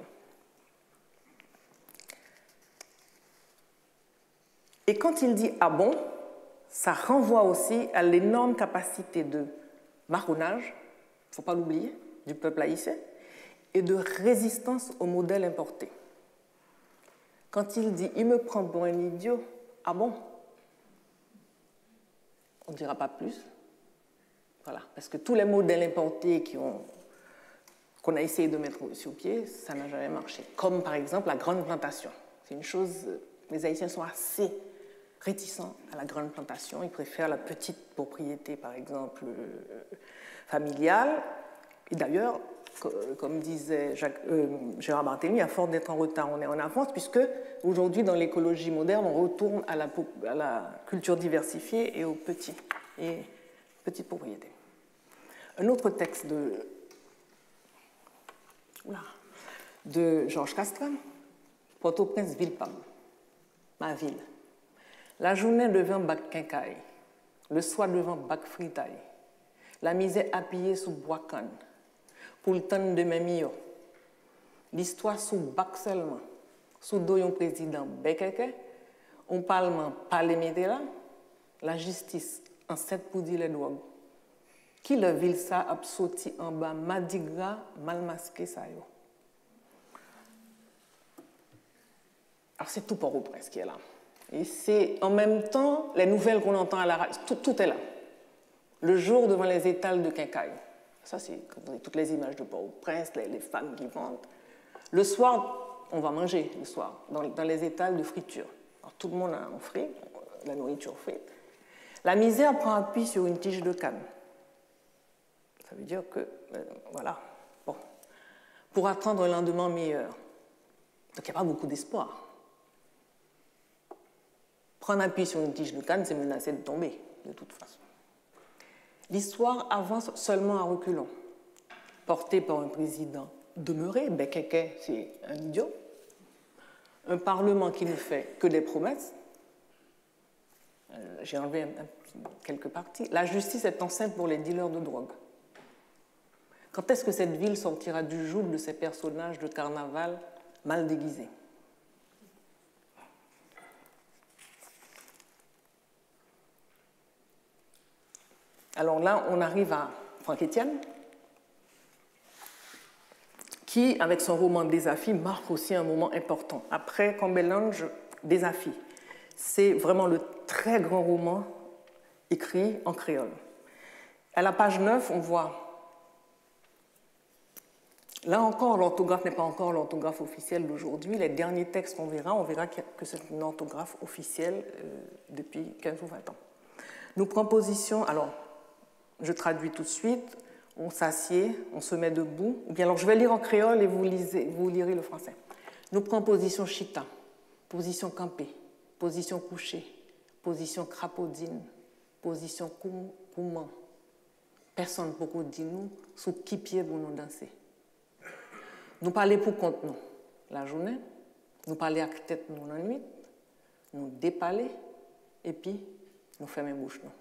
Et quand il dit « ah bon », ça renvoie aussi à l'énorme capacité de marronnage, il ne faut pas l'oublier, du peuple haïtien, et de résistance au modèle importé. Quand il dit « il me prend pour un idiot », ah bon? On ne dira pas plus. Voilà, parce que tous les modèles importés qui ont, qu'on a essayé de mettre sur pied, ça n'a jamais marché. Comme par exemple la grande plantation. C'est une chose, les Haïtiens sont assez réticents à la grande plantation. Ils préfèrent la petite propriété, par exemple, euh, familiale. Et d'ailleurs, comme disait Jacques, euh, Gérard Barthélemy, à force d'être en retard, on est en avance, puisque aujourd'hui, dans l'écologie moderne, on retourne à la, à la culture diversifiée et aux petits, et petites propriétés. Un autre texte de, oula, de Georges Castrat, Port-au-Prince, Ville-Pam, ma ville. La journée devant bac quincaille, le soir devant bac fritaille, la misère appuyée sous bois canne, pour le temps de mes millions. L'histoire sous bac seulement, sous doyon président Bekeke, on parlement parle là, la justice en sept pour dire les drogues. Qui le ville ça a sauté en bas, madigra, mal masqué ça yo. Alors c'est tout Port-au-Prince qui est là. Et c'est en même temps les nouvelles qu'on entend à la radio, tout, tout est là. Le jour devant les étals de Quincaille. Ça, c'est toutes les images de Port-au-Prince, les, les femmes qui vendent. Le soir, on va manger le soir, dans, dans les étals de friture. Alors, tout le monde a un frit, la nourriture frite. La misère prend appui sur une tige de canne. Ça veut dire que, euh, voilà, bon, pour attendre un lendemain meilleur. Donc, il n'y a pas beaucoup d'espoir. Prendre appui sur une tige de canne, c'est menacer de tomber, de toute façon. L'histoire avance seulement à reculons, portée par un président demeuré, ben Kéké, c'est un idiot, un parlement qui ne fait que des promesses, euh, j'ai enlevé un, un, quelques parties, la justice est enceinte pour les dealers de drogue. Quand est-ce que cette ville sortira du joug de ces personnages de carnaval mal déguisés? Alors là, on arrive à Franck Etienne, qui, avec son roman Désafis, marque aussi un moment important. Après Combellange, Désafis, c'est vraiment le très grand roman écrit en créole. À la page neuf, on voit, là encore, l'orthographe n'est pas encore l'orthographe officielle d'aujourd'hui. Les derniers textes qu'on verra, on verra que c'est une orthographe officielle euh, depuis quinze ou vingt ans. Nous prenons position, alors, je traduis tout de suite, on s'assied, on se met debout. Ou bien alors je vais lire en créole et vous, lisez, vous lirez le français. Nous prenons position chita, position campée, position couchée, position crapaudine, position couman. Personne ne peut dire nous sous qui pied pour nous danser. Nous parlons pour compte nous la journée, nous parlons à tête nous la nuit, nous dépaler et puis nous fermer bouche nous.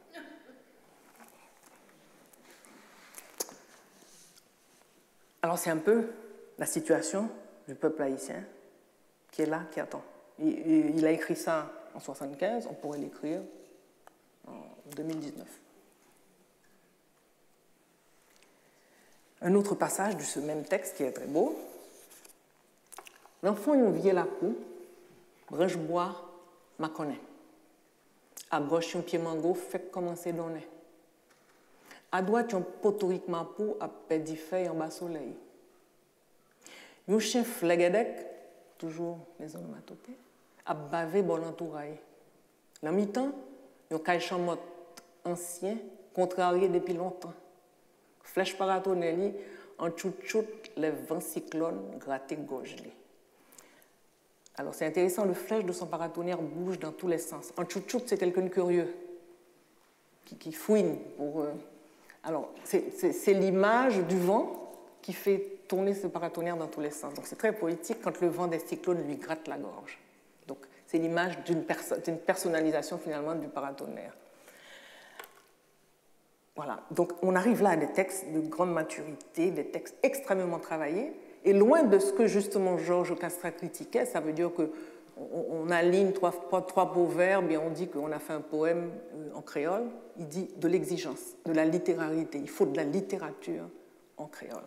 Alors c'est un peu la situation du peuple haïtien qui est là, qui attend. Il, il a écrit ça en mille neuf cent soixante-quinze, on pourrait l'écrire en deux mille dix-neuf. Un autre passage de ce même texte qui est très beau. L'enfant yon vie la cour, branche bois, ma connaît. À gauche, yon pied mango, fait commencer donner. À droite, yon potorique ma peau, à pédi feuille en bas soleil. Yon chien flegedek, toujours les onomatopées, à bavé bon entouraille. La mi-temps, yon caille chamotte ancien, contrarié depuis longtemps. Flèche paratonelli, en tchout-tchout, les vents cyclones grattés gorge. Alors c'est intéressant, le flèche de son paratonnerre bouge dans tous les sens. En tchout-tchout, c'est quelqu'un de curieux, qui, qui fouine pour... Euh... Alors, c'est l'image du vent qui fait tourner ce paratonnerre dans tous les sens. Donc c'est très poétique quand le vent des cyclones lui gratte la gorge. Donc c'est l'image d'une perso personnalisation finalement du paratonnerre. Voilà, donc on arrive là à des textes de grande maturité, des textes extrêmement travaillés, et loin de ce que justement Georges Castrat critiquait, ça veut dire qu'on on aligne trois, trois beaux verbes et on dit qu'on a fait un poème en créole. Il dit de l'exigence, de la littérarité. Il faut de la littérature en créole.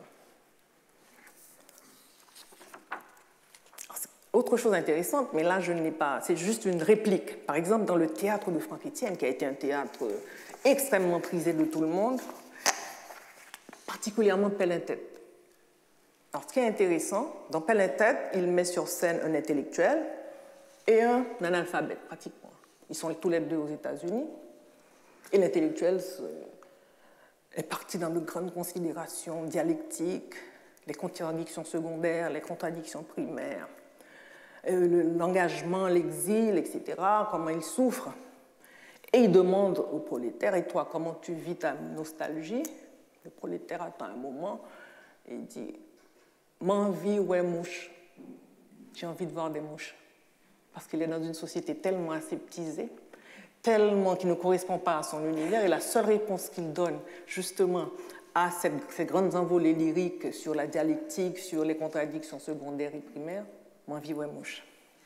Autre chose intéressante, mais là je ne l'ai pas, c'est juste une réplique. Par exemple, dans le théâtre de Franck Etienne, qui a été un théâtre extrêmement prisé de tout le monde, particulièrement Pellin-Tête. Alors, ce qui est intéressant, dans Pellin-Tête, il met sur scène un intellectuel et un analphabète, pratiquement. Ils sont tous les deux aux États-Unis, et l'intellectuel est parti dans de grandes considérations dialectiques, les contradictions secondaires, les contradictions primaires, l'engagement, l'exil, et cetera, comment il souffre. Et il demande au prolétaire, et toi, comment tu vis ta nostalgie? Le prolétaire attend un moment et il dit, m'envie, ouais, mouche. J'ai envie de voir des mouches. Parce qu'il est dans une société tellement aseptisée, tellement qui ne correspond pas à son univers, et la seule réponse qu'il donne, justement, à cette, ces grandes envolées lyriques sur la dialectique, sur les contradictions secondaires et primaires, m'envie, ouais, mouche.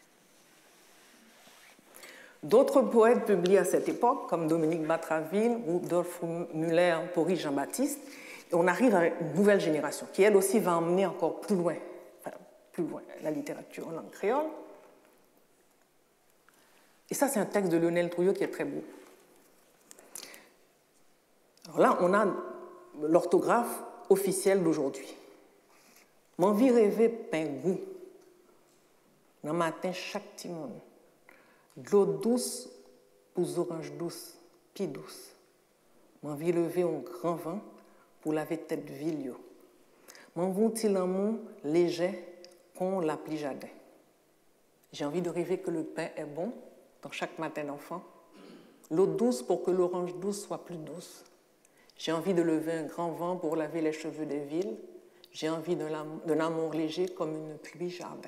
D'autres poètes publiés à cette époque, comme Dominique Batraville, Rudolf Müller, Porry Jean-Baptiste, et on arrive à une nouvelle génération qui, elle aussi, va emmener encore plus loin, enfin, plus loin la littérature en langue créole. Et ça, c'est un texte de Lionel Trouillot qui est très beau. Alors là, on a l'orthographe officielle d'aujourd'hui. M'envie rêver pingou. Dans le matin, chaque petit monde. De l'eau douce pour oranges douces, pi douce. M'envie lever un grand vent pour laver tête ville. M'envie un petit l'amour léger qu'on l'appli jardin. J'ai envie de rêver que le pain est bon dans chaque matin d'enfant. L'eau douce pour que l'orange douce soit plus douce. J'ai envie de lever un grand vent pour laver les cheveux des villes. J'ai envie d'un amour léger comme une pluie jardin.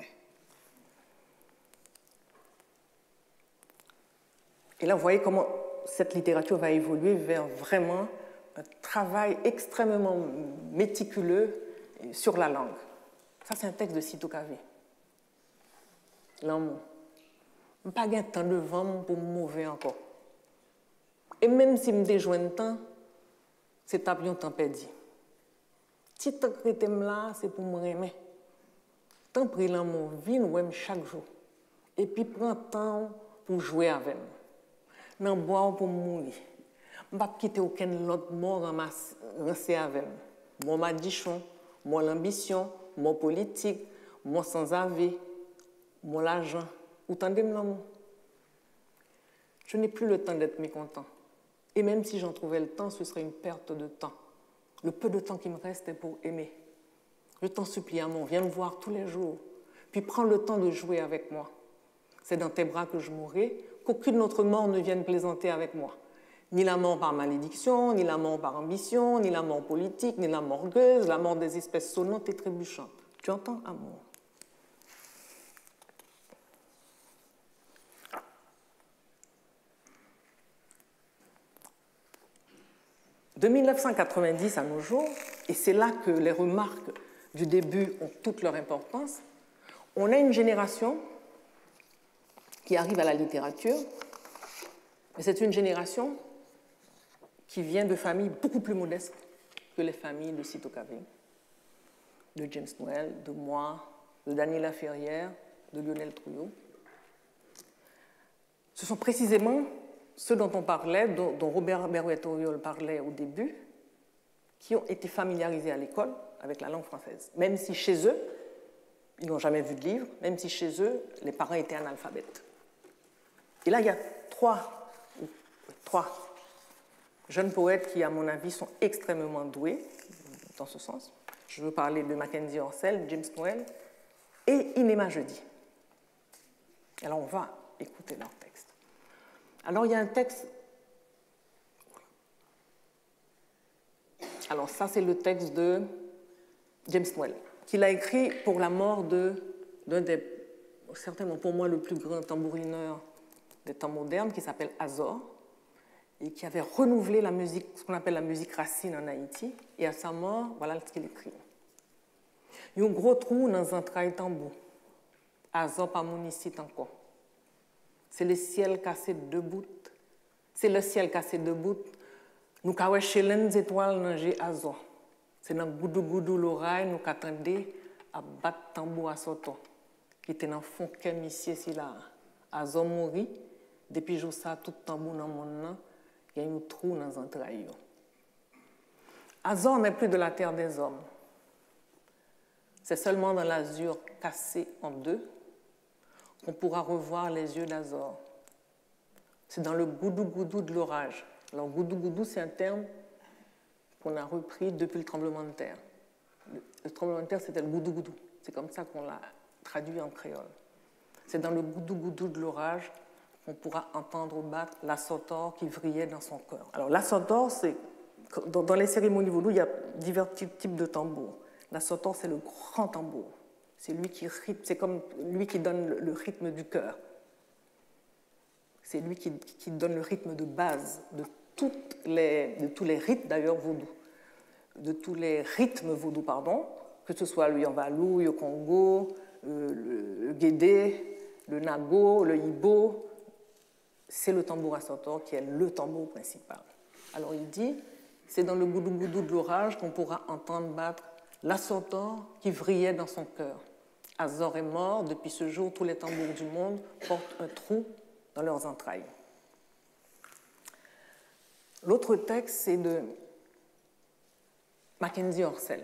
Et là, vous voyez comment cette littérature va évoluer vers vraiment un travail extrêmement méticuleux sur la langue. Ça, c'est un texte de Cito Cavé. L'amour. Je n'ai pas de temps de vent pour me mouvoir encore. Et même si je me déjoins de temps, c'est un temps perdu. Si tant que je là, c'est pour me remettre. Tant pris l'amour, viens ou chaque jour. Et puis prends temps pour jouer avec moi. Non boire pour mourir. Je ne vais pas quitter aucun autre mot ramasser avec moi. Mon madichon, mon ambition, mon politique, mon sans-avis, mon l'argent. Vous entendez l'amour? Je n'ai plus le temps d'être mécontent. Et même si j'en trouvais le temps, ce serait une perte de temps. Le peu de temps qui me reste est pour aimer. Je t'en supplie, amour, viens me voir tous les jours. Puis prends le temps de jouer avec moi. C'est dans tes bras que je mourrai, qu'aucune autre mort ne vienne plaisanter avec moi. Ni la mort par malédiction, ni la mort par ambition, ni la mort politique, ni la mort gueuse, la mort des espèces sonnantes et trébuchantes. Tu entends, amour? De mille neuf cent quatre-vingt-dix à nos jours, et c'est là que les remarques du début ont toute leur importance, on a une génération qui arrive à la littérature, mais c'est une génération qui vient de familles beaucoup plus modestes que les familles de Cito Cavé, de James Noël, de moi, de Daniela Ferrière, de Lionel Trouillot. Ce sont précisément ceux dont on parlait, dont, dont Robert Berruet-Auriol parlait au début, qui ont été familiarisés à l'école avec la langue française, même si chez eux, ils n'ont jamais vu de livre, même si chez eux, les parents étaient analphabètes. Et là, il y a trois, trois jeunes poètes qui, à mon avis, sont extrêmement doués dans ce sens. Je veux parler de Mackenzie Orsel, James Noël et Inema Jeudi. Alors, on va écouter leur texte. Alors, il y a un texte... Alors, ça, c'est le texte de James Noël, qu'il a écrit pour la mort de, d'un des, certainement pour moi, le plus grand tambourineur des temps modernes, qui s'appelle Azor, et qui avait renouvelé la musique, ce qu'on appelle la musique racine en Haïti. Et à sa mort, voilà ce qu'il écrit. Il y a un gros trou dans un trail tambour. Azor pas mon ici encore. C'est le ciel cassé de deux bouts. C'est le ciel cassé de deux bouts. Nous avons chez les étoiles dans le Azor. C'est dans goudou goudou l'oreille nous qu'attendons à battre tambour à soto. Qui était dans le fond qu'un ici si là. Azor mourit. Depuis jour ça tout tambour dans mon nom, il y a un trou dans un trail. Azor n'est plus de la terre des hommes. C'est seulement dans l'azur cassé en deux qu'on pourra revoir les yeux d'Azor. C'est dans le goudou-goudou de l'orage. Alors, goudou-goudou, c'est un terme qu'on a repris depuis le tremblement de terre. Le, le tremblement de terre, c'était le goudou-goudou. C'est comme ça qu'on l'a traduit en créole. C'est dans le goudou-goudou de l'orage qu'on pourra entendre battre la sotor qui vrillait dans son cœur. Alors, la sotor, c'est... Dans, dans les cérémonies vaudou, il y a divers types de tambours. La sotor, c'est le grand tambour. C'est lui qui rythme, c'est comme lui qui donne le, le rythme du cœur. C'est lui qui, qui donne le rythme de base de, toutes les, de tous les rites, d'ailleurs, vaudou. De tous les rythmes vaudou, pardon, que ce soit le Yambalou, le Congo, le, le, le Guédé, le Nago, le Ibo. C'est le tambour à sotor qui est le tambour principal. Alors il dit, c'est dans le goudou-goudou de l'orage qu'on pourra entendre battre la sotor qui vrillait dans son cœur. Azor est mort, depuis ce jour, tous les tambours du monde portent un trou dans leurs entrailles. L'autre texte, c'est de Mackenzie Orsel.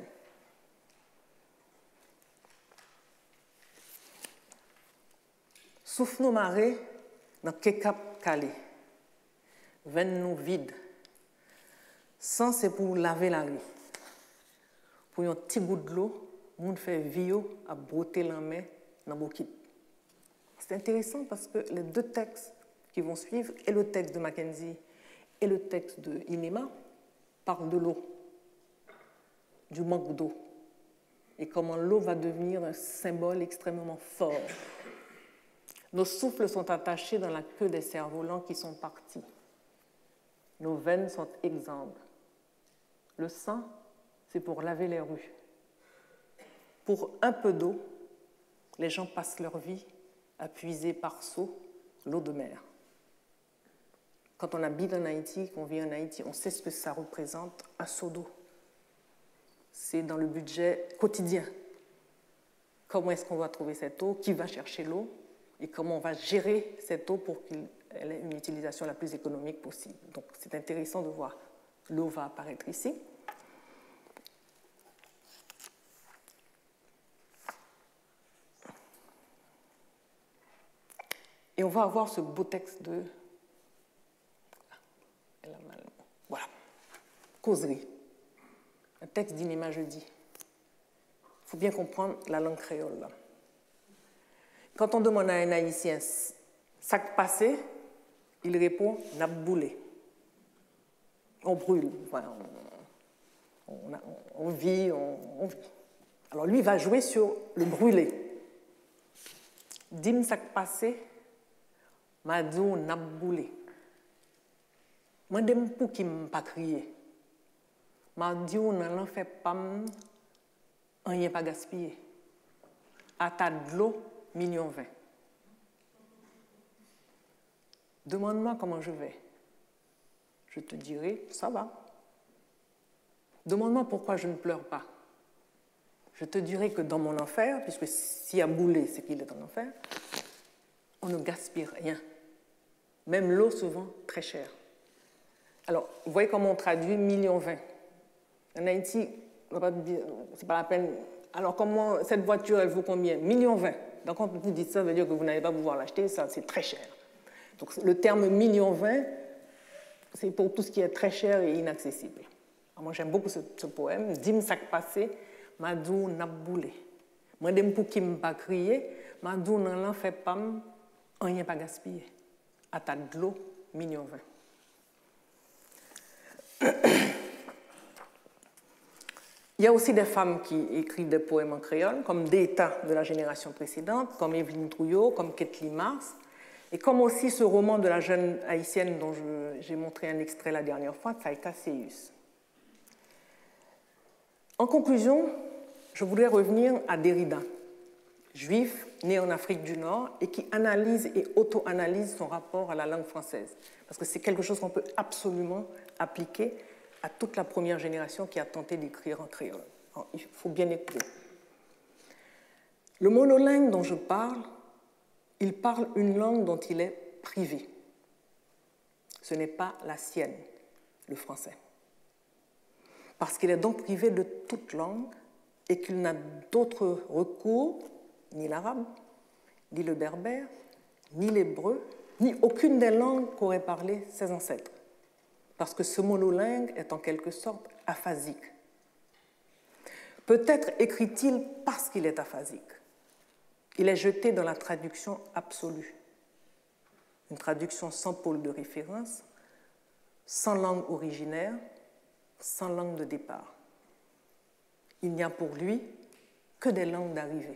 Souffle nos marées dans Kekap Calais. Veine nous vide. Sans c'est pour laver la rue. Pour un petit bout de l'eau, on fait vio à broter la main dans le kit. C'est intéressant parce que les deux textes qui vont suivre, et le texte de Mackenzie et le texte de Inema, parlent de l'eau, du manque d'eau, et comment l'eau va devenir un symbole extrêmement fort. Nos souffles sont attachés dans la queue des cerfs-volants qui sont partis. Nos veines sont exsangues. Le sang, c'est pour laver les rues. Pour un peu d'eau, les gens passent leur vie à puiser par seau l'eau de mer. Quand on habite en Haïti, qu'on vit en Haïti, on sait ce que ça représente, un seau d'eau. C'est dans le budget quotidien. Comment est-ce qu'on va trouver cette eau? Qui va chercher l'eau? Et comment on va gérer cette eau pour qu'elle ait une utilisation la plus économique possible. Donc c'est intéressant de voir. L'eau va apparaître ici. Et on va avoir ce beau texte de... Voilà. Causerie. Un texte d'Inema Jeudi. Il faut bien comprendre la langue créole, là. Quand on demande à un Haïtien « sac passé », il répond « n'a boulé ». On brûle, enfin, on, on, on vit, on, on vit. Alors lui va jouer sur le brûlé. « Dim sac passé », m'a dit « n'a boulé ». Moi, je ne peux pas crier. M'a dit « on n'en fait pas, on n'y a pas gaspillé ». À ta de l'eau, million vingt. Demande-moi comment je vais. Je te dirai, ça va. Demande-moi pourquoi je ne pleure pas. Je te dirai que dans mon enfer, puisque s'il y a boulé, c'est qu'il est en enfer, on ne gaspille rien. Même l'eau se vend très cher. Alors, vous voyez comment on traduit million vingt. En Haïti, c'est pas la peine. Alors, comment cette voiture, elle vaut combien? million vingt. Donc, quand vous dites ça, ça veut dire que vous n'allez pas pouvoir l'acheter, ça, c'est très cher. Donc, le terme million vingt, c'est pour tout ce qui est très cher et inaccessible. Alors, moi, j'aime beaucoup ce, ce poème. Dim sac passé, madou n'a boulé. Moi, dem pour qui me pas crier, madou n'en fait pas, rien pas gaspillé. À ta de l'eau, million vingt. Il y a aussi des femmes qui écrivent des poèmes en créole, comme Déta de la génération précédente, comme Evelyne Trouillot, comme Kathleen Mars, et comme aussi ce roman de la jeune haïtienne dont j'ai montré un extrait la dernière fois, Tsaïka Seyus. En conclusion, je voudrais revenir à Derrida, juif né en Afrique du Nord et qui analyse et auto-analyse son rapport à la langue française, parce que c'est quelque chose qu'on peut absolument appliquer à toute la première génération qui a tenté d'écrire en créole. Alors, il faut bien écouter. Le monolingue dont je parle, il parle une langue dont il est privé. Ce n'est pas la sienne, le français. Parce qu'il est donc privé de toute langue et qu'il n'a d'autre recours, ni l'arabe, ni le berbère, ni l'hébreu, ni aucune des langues qu'auraient parlé ses ancêtres. Parce que ce monolingue est en quelque sorte aphasique. Peut-être écrit-il parce qu'il est aphasique. Il est jeté dans la traduction absolue. Une traduction sans pôle de référence, sans langue originaire, sans langue de départ. Il n'y a pour lui que des langues d'arrivée.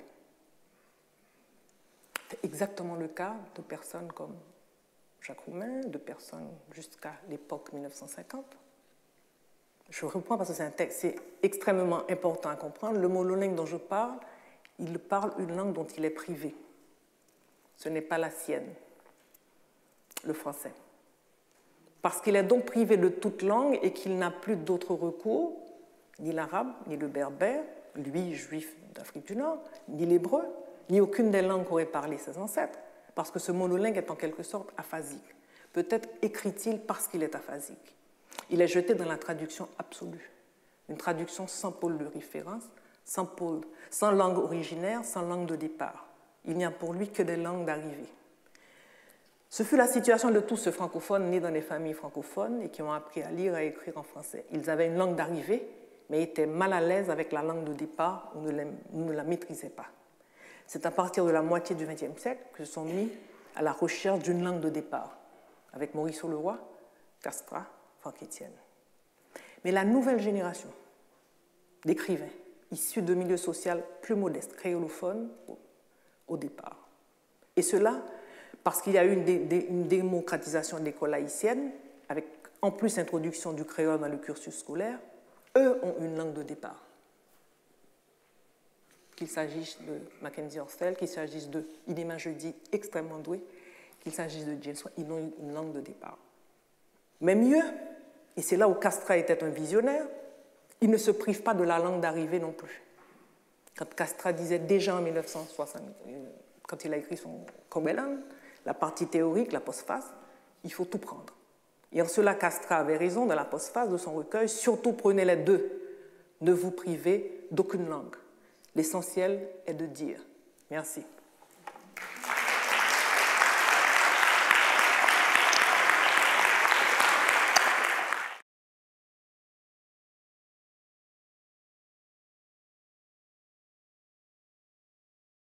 C'est exactement le cas de personnes comme Jacques Roumain, de personnes jusqu'à l'époque mille neuf cent cinquante. Je reprends parce que c'est un texte, c'est extrêmement important à comprendre. Le monolingue dont je parle, il parle une langue dont il est privé. Ce n'est pas la sienne, le français. Parce qu'il est donc privé de toute langue et qu'il n'a plus d'autre recours, ni l'arabe, ni le berbère, lui, juif d'Afrique du Nord, ni l'hébreu, ni aucune des langues qu'auraient parlé ses ancêtres, parce que ce monolingue est en quelque sorte aphasique. Peut-être écrit-il parce qu'il est aphasique. Il est jeté dans la traduction absolue, une traduction sans pôle de référence, sans, pôle, sans langue originaire, sans langue de départ. Il n'y a pour lui que des langues d'arrivée. Ce fut la situation de tous ceux francophones nés dans des familles francophones et qui ont appris à lire et à écrire en français. Ils avaient une langue d'arrivée, mais étaient mal à l'aise avec la langue de départ ou ne, les, ne la maîtrisaient pas. C'est à partir de la moitié du vingtième siècle que se sont mis à la recherche d'une langue de départ, avec Maurice Auleroy, Castrat, Franck Etienne. Mais la nouvelle génération d'écrivains issus de milieux sociaux plus modestes, créolophones au, au départ. Et cela parce qu'il y a eu une, dé, dé, une démocratisation de l'école haïtienne, avec en plus l'introduction du créole dans le cursus scolaire, eux ont une langue de départ. Qu'il s'agisse de Mackenzie Horsfeld, qu'il s'agisse de Idema Jeudi, extrêmement doué, qu'il s'agisse de James Swan, ils ont une langue de départ. Mais mieux, et c'est là où Castrat était un visionnaire, il ne se prive pas de la langue d'arrivée non plus. Quand Castrat disait déjà en mille neuf cent soixante, quand il a écrit son Combellan, la partie théorique, la postface, il faut tout prendre. Et en cela, Castrat avait raison dans la postface de son recueil, surtout prenez les deux, ne vous privez d'aucune langue. L'essentiel est de dire. Merci.